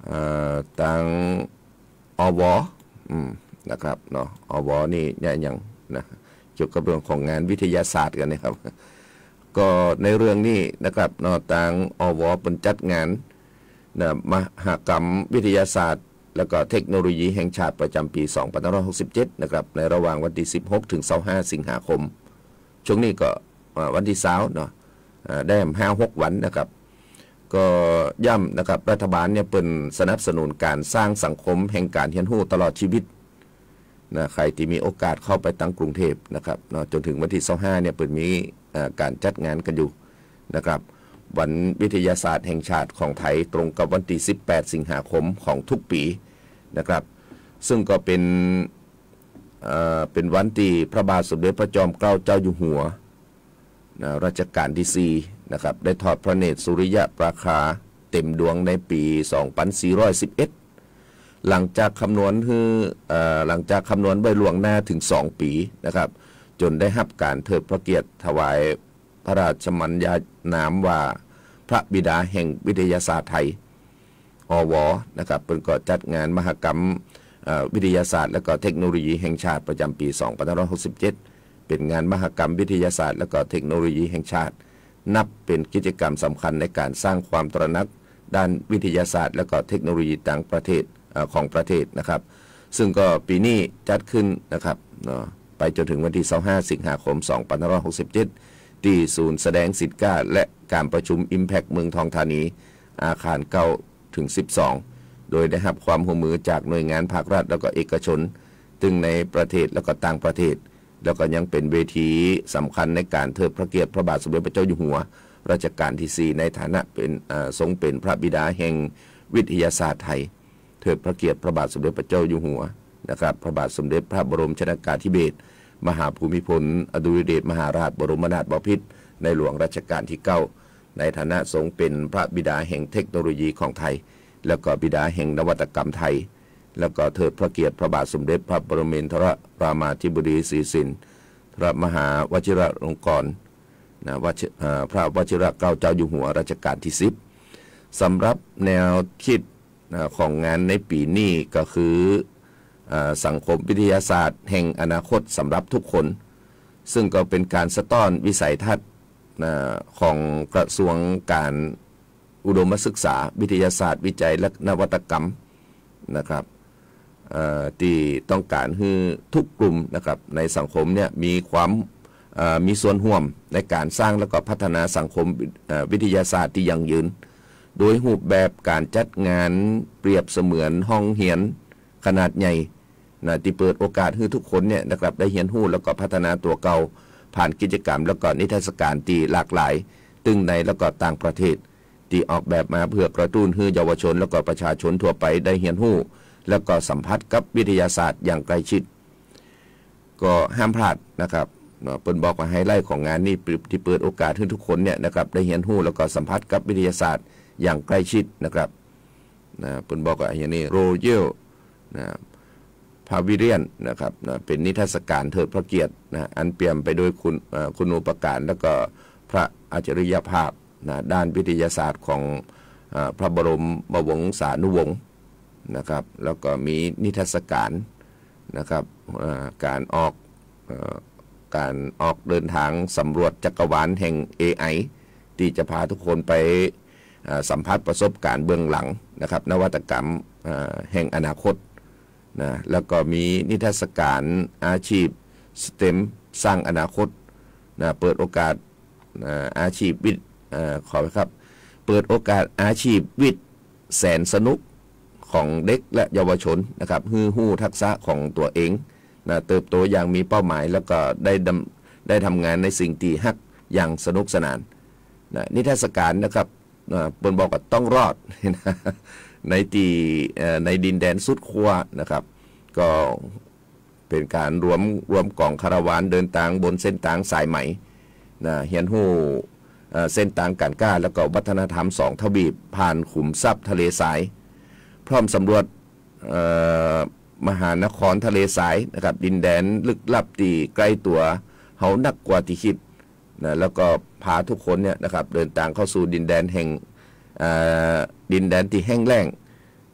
ต่างอวนะครับเนาะอวนี่เนี่ยอย่างนะเกี่ยวกับเรื่องของงานวิทยาศาสตร์กันนะครับก็ในเรื่องนี้นะครับเนาะต่างอวเป็นจัดงานนะมหกรรมวิทยาศาสตร์แล้วก็เทคโนโลยีแห่งชาติประจำปี2567นะครับในระหว่างวันที่16ถึง25สิงหาคมช่วงนี้ก็วันที่20เนาะได้5-6 วันนะครับก็ย่ำนะครับรัฐบาลเนี่ยเป็นสนับสนุนการสร้างสังคมแห่งการเรียนรู้ตลอดชีวิตนะใครที่มีโอกาสเข้าไปตั้งกรุงเทพนะครับเนาะจนถึงวันที่25เนี่ยเปิดมีการจัดงานกันอยู่นะครับวันวิทยาศาสตร์แห่งชาติของไทยตรงกับวันที่18สิงหาคมของทุกปีนะครับซึ่งก็เป็นวันที่พระบาทสมเด็จพระจอมเกล้าเจ้าอยู่หัวรัชกาลที่4นะครับได้ทอดพระเนตรสุริยะปราคาเต็มดวงในปี2411หลังจากคำนวณไว้ล่วงหน้าถึง2 ปีนะครับจนได้รับการเทิดพระเกียรติถวายพระราชมัญญานามว่าพระบิดาแห่งวิทยาศาสตร์ไทยอวนะครับเป็นก็จัดงานมหกรรมวิทยาศาสตร์และก็เทคโนโลยีแห่งชาติประจำปี2567เป็นงานมหกรรมวิทยาศาสตร์และก็เทคโนโลยีแห่งชาตินับเป็นกิจกรรมสำคัญในการสร้างความตระหนักด้านวิทยาศาสตร์และก็เทคโนโลยีต่างประเทศของประเทศนะครับซึ่งก็ปีนี้จัดขึ้นนะครับไปจนถึงวันที่25สิงหาคม2567ที่ศูนย์แสดงสินค้าและการประชุม Impact เมืองทองธานีอาคาร9ถึง12โดยได้รับความร่วมมือจากหน่วยงานภาครัฐและก็เอกชนทั้งในประเทศและก็ต่างประเทศแล้วก็ยังเป็นเวทีสำคัญในการเทิดพระเกียรติพระบาทสมเด็จพระเจ้าอยู่หัวรัชกาลที่4ในฐานะเป็นทรงเป็นพระบิดาแห่งวิทยาศาสตร์ไทยเทิดพระเกียรติพระบาทสมเด็จพระเจ้าอยู่หัวนะครับพระบาทสมเด็จพระบรมชนกาธิเบศรมหาภูมิพลอดุลยเดชมหาราชบรมนาถบพิตรในหลวงรัชกาลที่9ในฐานะทรงเป็นพระบิดาแห่งเทคโนโลยีของไทยแล้วก็บิดาแห่งนวัตกรรมไทยแล้วก็เทิดพระเกียรติพระบาทสมเด็จพระปรมินทรรามาธิบดีศรีสินพระมหาวชิรลงกรณ์พระวชิรเกล้าเจ้าอยู่หัวรัชกาลที่10สำหรับแนวคิดของงานในปีนี้ก็คือสังคมวิทยาศาสตร์แห่งอนาคตสำหรับทุกคนซึ่งก็เป็นการสะท้อนวิสัยทัศน์ของกระทรวงการอุดมศึกษาวิทยาศาสตร์วิจัยและนวัตกรรมนะครับที่ต้องการให้ทุกกลุ่มนะครับในสังคมเนี่ยมีส่วนร่วมในการสร้างและก็พัฒนาสังคมวิทยาศาสตร์ที่ยั่งยืนโดยรูปแบบการจัดงานเปรียบเสมือนห้องเรียนขนาดใหญ่ที่เปิดโอกาสให้ทุกคนเนี่ยนะครับได้เรียนรู้แล้วก็พัฒนาตัวเก่าผ่านกิจกรรมแล้วก็นิทรรศการที่หลากหลายตึงในแล้วก็ต่างประเทศที่ออกแบบมาเพื่อกระตุ้นให้เยาวชนแล้วก็ประชาชนทั่วไปได้เรียนรู้แล้วก็สัมผัสกับวิทยาศาสตร์อย่างใกล้ชิดก็ห้ามพลาดนะครับเปิ้นบอกว่าไฮไลท์ของงานนี้ที่เปิดโอกาสให้ทุกคนเนี่ยนะครับได้เรียนรู้แล้วก็สัมผัสกับวิทยาศาสตร์อย่างใกล้ชิดนะครับเปิ้นบอกว่าอย่างนี้โรเยลพาวิเลียนนะครับเป็นนิทรรศการเทิดพระเกียรติอันเปี่ยมไปด้วยคุณูปการแล้วก็พระอัจฉริยภาพด้านวิทยาศาสตร์ของพระบรมวงศานุวงศ์นะครับแล้วก็มีนิทรรศการนะครับการออกเดินทางสำรวจจักรวาลแห่ง AI ที่จะพาทุกคนไปสัมผัสประสบการณ์เบื้องหลังนะครับนวัตกรรมแห่งอนาคตแล้วก็มีนิทรรศการอาชีพสเต็มสร้างอนาคตเปิดโอกาสอาชีพวิทย์ขอครับเปิดโอกาสอาชีพวิทย์แสนสนุกของเด็กและเยาวชนนะครับฮู้ทักษะของตัวเองเติบโตอย่างมีเป้าหมายแล้วก็ได้ทำงานในสิ่งที่ฮักอย่างสนุกสนานนิทรรศการนะครับเปิ้นบอกว่าต้องรอดในดินแดนสุดขั้วนะครับก็เป็นการรวมกองคาราวานเดินทางบนเส้นทางสายไหมเฮียนฮู้เส้นทางการก้าแล้วก็วัฒนธรรม2ทวีปผ่านขุมทรัพย์ทะเลทรายพร้อมสำรวจมหานครทะเลทรายนะครับดินแดนลึกลับที่ใกล้ตัวเฮานักกว่าที่คิดแล้วก็พาทุกคนเนี่ยนะครับเดินทางเข้าสู่ดินแดนที่แห้งแล้ง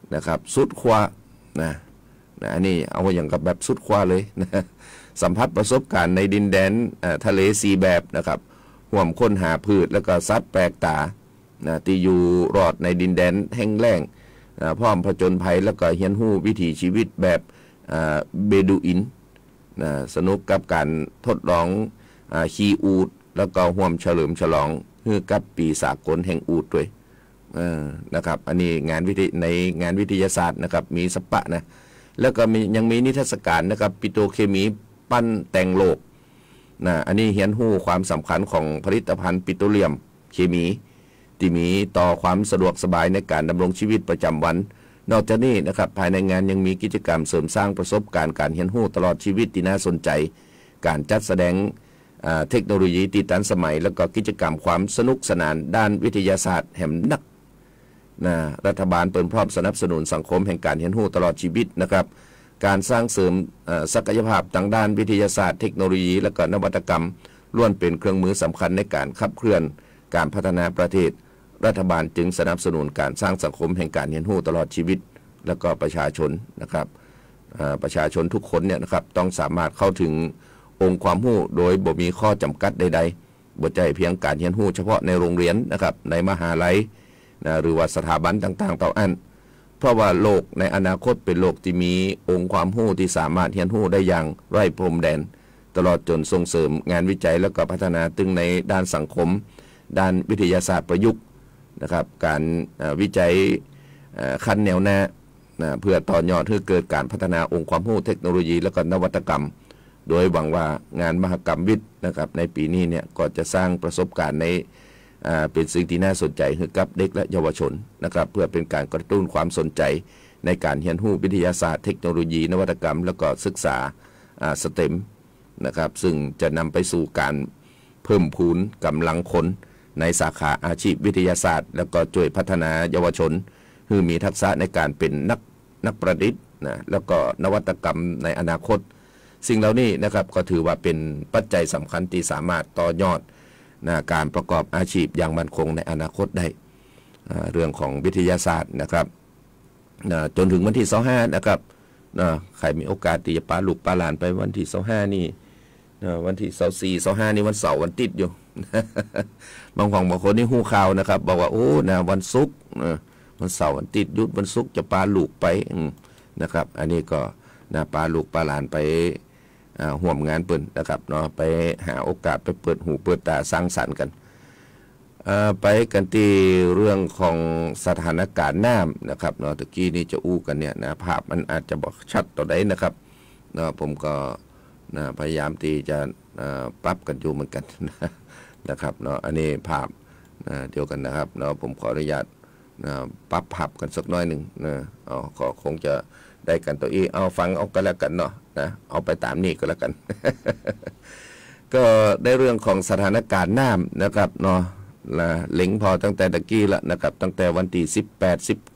นะครับสุดขั้วนะอันนี้เอาอย่างกับแบบสุดขั้วเลยนะสัมผัสประสบการณ์ในดินแดนทะเลสีแบบนะครับห่วมค้นหาพืชแล้วก็สัตว์แปลกตานะที่อยู่รอดในดินแดนแห้งแล้งพร้อมผจญภัยแล้วก็เรียนรู้วิถีชีวิตแบบเบดูอินนะสนุกกับการทดลองขี่อูฐแล้วก็ห่วมเฉลิมฉลองกับปีสากลแห่งอูฐด้วยนะครับอันนี้ในงานวิทยาศาสตร์นะครับมีสปะนะแล้วก็ยังมีนิทรรศการนะครับปิโตรเคมีปั้นแต่งโลกนะอันนี้เรียนรู้ความสำคัญของผลิตภัณฑ์ปิโตรเลียมเคมีที่มีต่อความสะดวกสบายในการดำรงชีวิตประจำวันนอกจากนี้นะครับภายในงานยังมีกิจกรรมเสริมสร้างประสบการณ์การเรียนรู้ตลอดชีวิตที่น่าสนใจการจัดแสดงเทคโนโลยีที่ทันสมัยแล้วก็กิจกรรมความสนุกสนานด้านวิทยาศาสตร์แห่งนักรัฐบาลเปิดพร้อมสนับสนุนสังคมแห่งการเรียนรู้ตลอดชีวิตนะครับการสร้างเสริมศักยภาพทางด้านวิทยาศาสตร์เทคโนโลยีและก็นวัตกรรมล้วนเป็นเครื่องมือสำคัญในการขับเคลื่อนการพัฒนาประเทศรัฐบาลจึงสนับสนุนการสร้างสังคมแห่งการเรียนรู้ตลอดชีวิตและก็ประชาชนนะครับประชาชนทุกคนเนี่ยนะครับต้องสามารถเข้าถึงองค์ความรู้โดยบ่มีข้อจำกัดใดๆบ่ใช่เพียงการเรียนรู้เฉพาะในโรงเรียนนะครับในมหาลัยหรือว่าสถาบันต่างๆต่ออันเพราะว่าโลกในอนาคตเป็นโลกที่มีองค์ความรู้ที่สามารถเรียนรู้ได้อย่างไร้พรมแดนตลอดจนส่งเสริมงานวิจัยและก็พัฒนาตึงในด้านสังคมด้านวิทยาศาสตร์ประยุกต์นะครับการวิจัยขั้นแนวหน้าเพื่อต่อยอดให้เกิดการพัฒนาองค์ความรู้เทคโนโลยีและก็นวัตกรรมโดยหวังว่างานมหกรรมวิทย์นะครับในปีนี้เนี่ยก็จะสร้างประสบการณ์ในเป็นสิ่งที่น่าสนใจให้กับเด็กและเยาวชนนะครับเพื่อเป็นการกระตุ้นความสนใจในการเรียนรู้วิทยาศาสตร์เทคโนโลยีนวัตกรรมแล้วก็ศึกษาสเต็มนะครับซึ่งจะนำไปสู่การเพิ่มพูนกำลังคนในสาขาอาชีพวิทยาศาสตร์แล้วก็ช่วยพัฒนาเยาวชนให้มีทักษะในการเป็นนักประดิษฐ์นะแล้วก็นวัตกรรมในอนาคตสิ่งเหล่านี้นะครับก็ถือว่าเป็นปัจจัยสำคัญที่สามารถต่อยอดการประกอบอาชีพอย่างมั่นคงในอนาคตได้เรื่องของวิทยาศาสตร์นะครับจนถึงวันที่25นะครับใครมีโอกาสที่จะพาลูกพาหลานไปวันที่25นี่วันที่24 25นี่วันเสาร์วันติดอยู่ บางคนนี่หู้ข่าวนะครับบอกว่าโอ้นะวันศุกร์วันเสาร์วันติดหยุดวันศุกร์จะพาลูกไปนะครับอันนี้ก็พาลูกพาหลานไปห่วมงานเปิ่นนะครับเนาะไปหาโอกาสไปเปิดหูเปิดตาสร้างสรรค์กันไปกันที่เรื่องของสถานการณ์น้ำนะครับเนาะตะกี้นี้จะอู้กันเนี่ยนะภาพมันอาจจะบอกชัดต่อใดนะครับเนาะผมก็พยายามที่จะปรับกันอยู่เหมือนกันนะครับเนาะอันนี้ภาพเดียวกันนะครับเนาะผมขออนุญาตปรับภาพกันสักน้อยหนึ่งก็คงจะได้กันตัวอีเอาฟังเอากันแล้วกันเนาะนะเอาไปตามนี้ก็แล้วกัน ก็ได้เรื่องของสถานการณ์น้ำนะครับเนาะเล็งพอตั้งแต่ตะกี้ละนะครับตั้งแต่วันที่18 19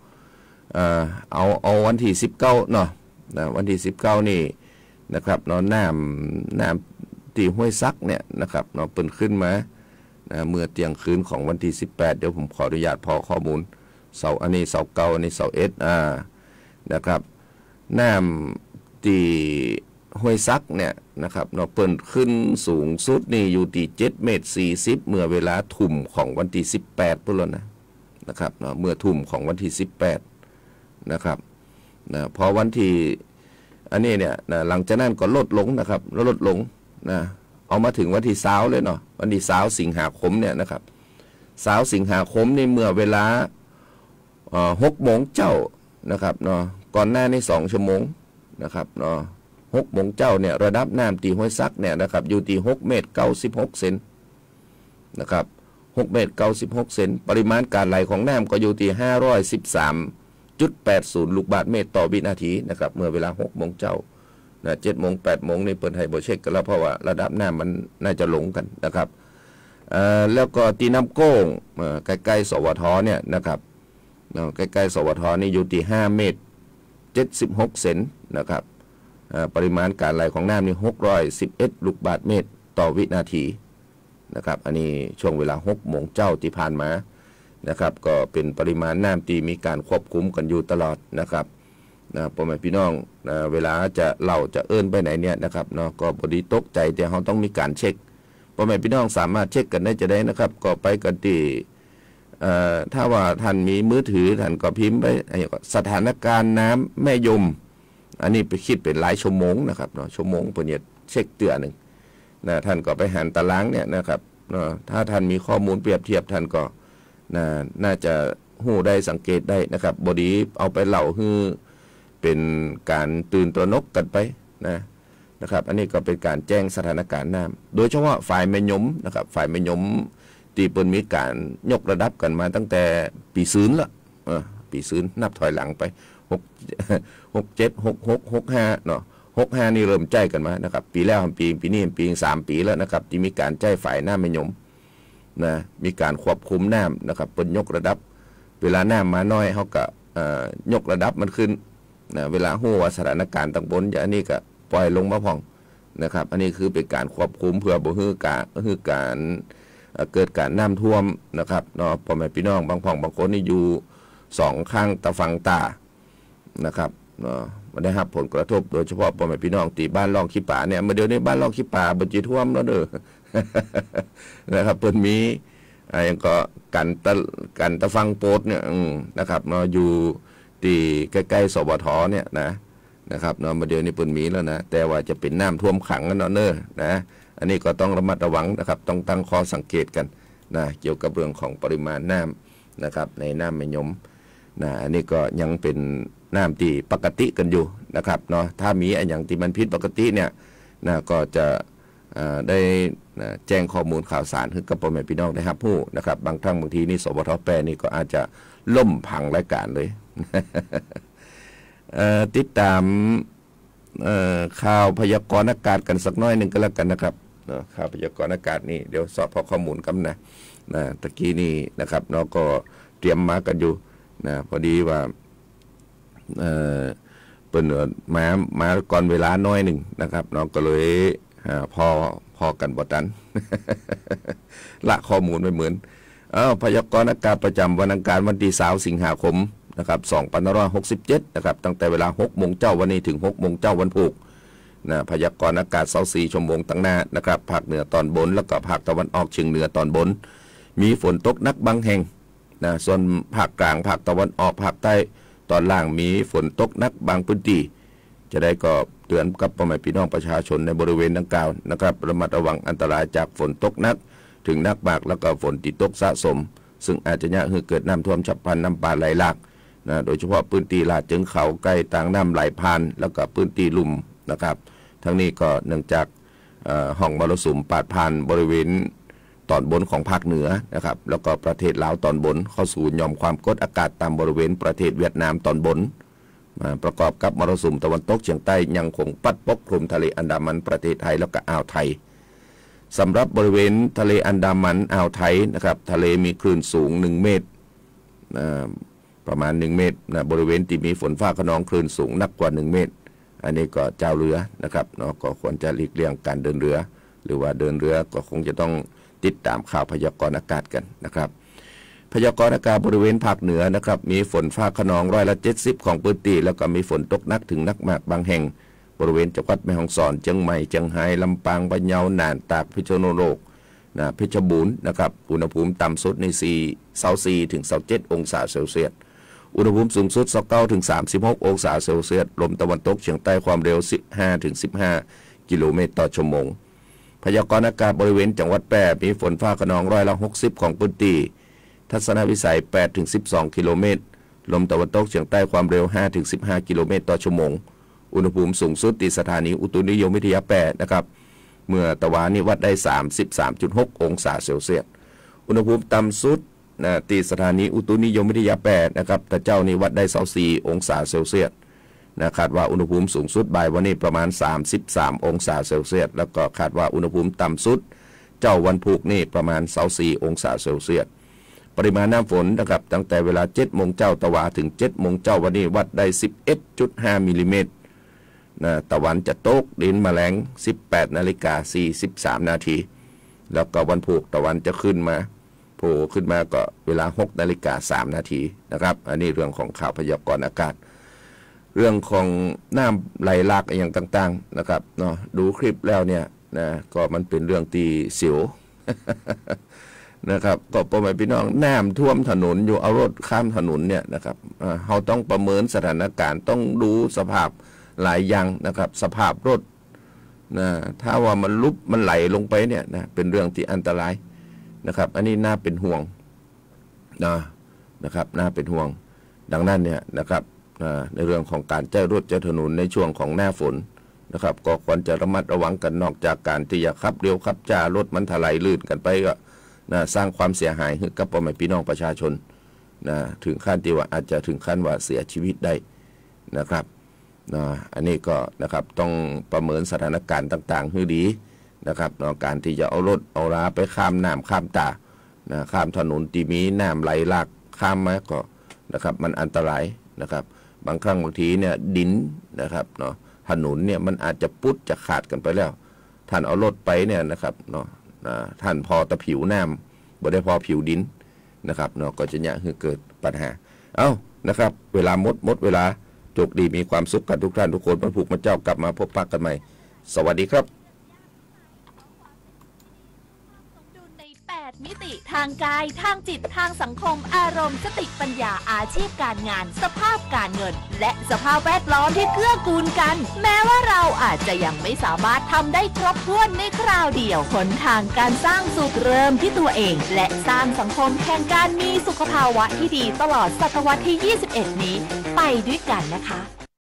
เอาวันที่19เนาะวันที่19นี่นะครับเนาะน้ำที่ห้วยซักเนี่ยนะครับเนาะเปิดขึ้นมาเมื่อเที่ยงคืนของวันที่18เดี๋ยวผมขออนุญาตพอข้อมูลเสาอันนี้เสาเก่าอันนี้เสาเอสนะครับน้ำที่ห้วยซักเนี่ยนะครับเนาะเปิดขึ้นสูงสุดนี่อยู่ที่7 เมตร 40เมื่อเวลาทุ่มของวันที่18พุ่นแล้วนะครับเนาะเมื่อทุ่มของวันที่18นะครับพอวันที่อันนี้เนี่ยหลังจากนั้นก็ลดลงนะครับลดลงเอามาถึงวันที่20เลยเนาะวันที่20 สิงหาคมเนี่ยนะครับ20 สิงหาคมนี่เมื่อเวลา6 โมงเจ้านะครับเนาะก่อนหน้านี้2 ชั่วโมงนะครับเนาะ6 โมงเจ้าเนี่ยระดับน้ำตีห้วยซักเนี่ยนะครับอยู่ที่6 เมตร 96 เซนนะครับ6 เมตร 96 เซนปริมาณการไหลของน้ำก็อยู่ที่513.80 ลูกบาศก์เมตรต่อวินาทีนะครับเมื่อเวลา6 โมงเจ้า7 โมง 8 โมงนี่เปิดให้บ่เช็คกันแล้วเพราะว่าระดับน้ำมันน่าจะหลงกันนะครับแล้วก็ตีน้ำโก้งใกล้ๆสวทเนี่ยนะครับใกล้ๆสวทนี่อยู่ที่5 เมตร 76 เซนนะครับปริมาณการไหลของน้ำนี่611 ลูกบาศก์เมตรต่อวินาทีนะครับอันนี้ช่วงเวลา6 โมงเจ้าที่ผ่านมานะครับก็เป็นปริมาณน้ำที่มีการควบคุมกันอยู่ตลอดนะครับพ่อแม่พี่น้องเวลาจะเล่าจะเอิ้นไปไหนเนี่ยนะครับเนาะก็พอดีตกใจแต่เราต้องมีการเช็คพ่อแม่พี่น้องสามารถเช็คกันได้จะได้นะครับก็ไปกันที่ถ้าว่าท่านมีมือถือท่านก็พิมพ์ไปสถานการณ์น้ำแม่ยมอันนี้ไปคิดเป็นหลายชั่วโมงนะครับเนาะชั่วโมงเพื่อเนี่ยเช็คเตือนหนึ่งนะท่านก็ไปหันตารางเนี่ยนะครับเนาะถ้าท่านมีข้อมูลเปรียบเทียบท่านก็น่าจะหู้ได้สังเกตได้นะครับบดีเอาไปเล่าคือเป็นการตื่นตระหนกกันไปนะครับอันนี้ก็เป็นการแจ้งสถานการณ์น้ำโดยเฉพาะฝ่ายแม่ยมนะครับฝ่ายแม่ยมที่เปิ้นมีการยกระดับกันมาตั้งแต่ปีศูนย์ละปีศูนย์นับถอยหลังไป67 66 65เนาะ65นี่เริ่มใจกันมานะครับปีแล้วปีนี้ปี3ปีแล้วนะครับที่มีการใจฝ่ายน้ำแม่ยมมีการควบคุมน้ำนะครับเปิ้นยกระดับเวลาน้ำมาน้อยเขาก็ยกระดับมันขึ้นเวลาฮู้ว่าสถานการณ์ต่างบนอันนี้ก็ปล่อยลงมาพองนะครับอันนี้คือเป็นการควบคุมเพื่อบ่ให้การเกิดการน้ำท่วมนะครับเนาะพ่อแม่พี่น้องบางพ่องบางคนนี่อยู่2ข้างตะฝั่งตานะครับเนาะมันได้รับผลกระทบโดยเฉพาะพ่อแม่พี่น้องที่บ้านร่องขี้ป่าเนี่ยเมื่อเดี๋ยวนี้บ้านร่องขี้ป่าบ่จิท่วมแล้วเด้อ นะครับเพิ่นมีอย่างก็กันตะฟังโปดเนี่ยนะครับเนาะอยู่ที่ใกล้ๆสบทเนี่ยนะครับเนาะมาเดี๋ยวนี้เพิ่นมีแล้วนะแต่ว่าจะเป็นน้ำท่วมขังกันเนาะนะอันนี้ก็ต้องระมัดระวังนะครับต้องตั้งข้อสังเกตกันเกี่ยวกับเรื่องของปริมาณน้ำนะครับในน้ำแม่ยมอันนี้ก็ยังเป็นน้ำที่ปกติกันอยู่นะครับเนาะถ้ามีอะไรอย่างที่มันผิดปกติเนี่ยก็จะได้แจ้งข้อมูลข่าวสารให้กับพ่อแม่พี่น้องได้รับรู้นะครับบางครั้งบางทีนี่สบทแปรนี่ก็อาจจะล่มพังรายการเลย ติดตามข่าวพยากรณ์อากาศกันสักน้อยหนึ่งก็แล้วกันนะครับข่าวพยากรณ์อากาศนี่เดี๋ยวสอบพอข้อมูลกันนะตะกี้นี่นะครับเนาะก็เตรียมมากันอยู่พอดีว่าเปิดมาก่อนเวลาน้อยหนึ่งนะครับเนาะก็เลยพอกันบ่ทัน ละข้อมูลไม่เหมือนพยากรณ์อากาศประจำวันอังคารวันที่20 สิงหาคมนะครับ2567นะครับตั้งแต่เวลา 6 โมงเจ้าวันนี้ถึง 6 โมงเจ้าวันพุธพยากรณ์อากาศ24 ชั่วโมงตั้งหน้านะครับภาคเหนือตอนบนแล้วก็ภาคตะวันออกเฉียงเหนือตอนบนมีฝนตกหนักบางแห่งส่วนภาคกลางภาคตะวันออกภาคใต้ตอนล่างมีฝนตกหนักบางพื้นที่จะได้ก็เตือนกับพ่อแม่พี่น้องประชาชนในบริเวณดังกล่าวนะครับระมัดระวังอันตรายจากฝนตกหนักถึงหนักมากแล้วก็ฝนที่ตกสะสมซึ่งอาจจะให้เกิดน้ำท่วมฉับพลันน้ำป่าไหลหลากโดยเฉพาะพื้นที่ลาดเชิงเขาใกล้ต่างน้ำไหลผ่านแล้วก็พื้นที่ลุ่มนะครับทั้งนี้ก็เนื่องจากห้องมรสุมปาดผ่านบริเวณตอนบนของภาคเหนือนะครับแล้วก็ประเทศลาวตอนบนเข้าสู่หย่อมความกดอากาศต่ำบริเวณประเทศเวียดนามตอนบนประกอบกับมรสุมตะวันตกเฉียงใต้ยังคงพัดปกคลุมทะเลอันดามันประเทศไทยแล้วก็อ่าวไทยสำหรับบริเวณทะเลอันดามันอ่าวไทยนะครับทะเลมีคลื่นสูง1 เมตรประมาณ1 เมตรบริเวณที่มีฝนฟ้าคะนองคลื่นสูงนักกว่า1 เมตรอันนี้ก็เจ้าเรือนะครับเนาะก็ควรจะหลีกเลี่ยงการเดินเรือหรือว่าเดินเรือก็คงจะต้องติดตามข่าวพยากรณ์อากาศกันนะครับพยากรณ์อากาศบริเวณภาคเหนือนะครับมีฝนฟ้าคะนอง70%ของพื้นที่แล้วก็มีฝนตกหนักถึงหนักมากบางแห่งบริเวณจังหวัดแม่ฮ่องสอนเชียงใหม่เชียงรายลำปางพะเยาน่านตากพิษณุโลกเพชรบูรณ์นะครับอุณหภูมิต่ำสุดใน24 ถึง 27 องศาเซลเซียสอุณหภูมิสูงสุด29 ถึง 36 องศาเซลเซียสลมตะวันตกเฉียงใต้ความเร็ว15 ถึง 15 กิโลเมตรต่อชั่วโมงพยากรณ์อากาศบริเวณจังหวัดแพร่มีฝนฟ้าคะนอง60%ของพื้นที่ทัศนวิสัย8 ถึง 12 กิโลเมตรลมตะวันตกเฉียงใต้ความเร็ว5 ถึง 15 กิโลเมตรต่อชั่วโมงอุณหภูมิสูงสุดที่สถานีอุตุนิยมวิทยา8นะครับเมื่อตะวันนี้วัดได้ 33.6 องศาเซลเซียสอุณหภูมิต่ำสุดที่สถานีอุตุนิยมวิทยา8นะครับแต่เจ้านี้วัดได้24 องศาเซลเซียสคาดว่าอุณหภูมิสูงสุดบ่ายวันนี้ประมาณ33 องศาเซลเซียสแล้วก็คาดว่าอุณหภูมิต่ำสุดเจ้าวันพุธนี่ประมาณ24 องศาเซลเซียสปริมาณน้ำฝนนะครับตั้งแต่เวลา 7 โมงเจ้าตะวาถึง 7 โมงเจ้าวันนี้วัดได้ 11.5 มิลลิเมตรตะวันจะตกดินแมลง 18:43 นาทีแล้วก็วันพุธตะวันจะขึ้นมาผล่ขึ้นมาก็เวลา 6:03 นาทีนะครับอันนี้เรื่องของข่าวพยากรณ์อากาศเรื่องของน้ำไหลหลากอย่างต่างๆนะครับเนาะดูคลิปแล้วเนี่ยนะก็มันเป็นเรื่องตีเสียว นะครับก็พ่อแม่พี่น้องน้ำท่วมถนนอยู่เอารถข้ามถนนเนี่ยนะครับเราต้องประเมินสถานการณ์ต้องดูสภาพหลายอย่างนะครับสภาพรถนะถ้าว่ามันลุบมันไหลลงไปเนี่ยนะเป็นเรื่องที่อันตรายนะครับอันนี้น่าเป็นห่วงนะครับน่าเป็นห่วงดังนั้นเนี่ยนะครับในเรื่องของการใช้รถใช้ถนนในช่วงของหน้าฝนนะครับก็ควรจะระมัดระวังกันนอกจากการที่จะขับเร็วขับจ้ารถมันถลายลื่นกันไปก็สร้างความเสียหายให้กับพ่อแม่พี่น้องประชาชนถึงขั้นที่ว่าอาจจะถึงขั้นว่าเสียชีวิตได้นะครับอันนี้ก็นะครับต้องประเมินสถานการณ์ต่างๆให้ดีนะครับการที่จะเอารถเอาราไปข้ามน้ำข้ามตาข้ามถนนที่มีน้ำไหลหลากข้ามมาก็นะครับมันอันตรายนะครับบางครั้งบางทีเนี่ยดินนะครับถนนเนี่ยมันอาจจะปุดจะขาดกันไปแล้วท่านเอารถไปเนี่ยนะครับท่านพอตะผิวน้ำบ่ได้พอผิวดินนะครับก็จะเนี่ยคือเกิดปัญหานะครับเวลาหมดเวลาโชคดีมีความสุขกันทุกท่านทุกคนพระผูกพระเจ้ากลับมาพบปะกันใหม่สวัสดีครับมิติทางกายทางจิตทางสังคมอารมณ์สติปัญญาอาชีพการงานสภาพการเงินและสภาพแวดล้อมที่เกื้อกูลกันแม้ว่าเราอาจจะยังไม่สามารถทำได้ครบถ้วนในคราวเดียวหนทางการสร้างสุขเริ่มที่ตัวเองและสร้างสังคมแห่งการมีสุขภาวะที่ดีตลอดศตวรรษที่ 21 นี้ไปด้วยกันนะคะ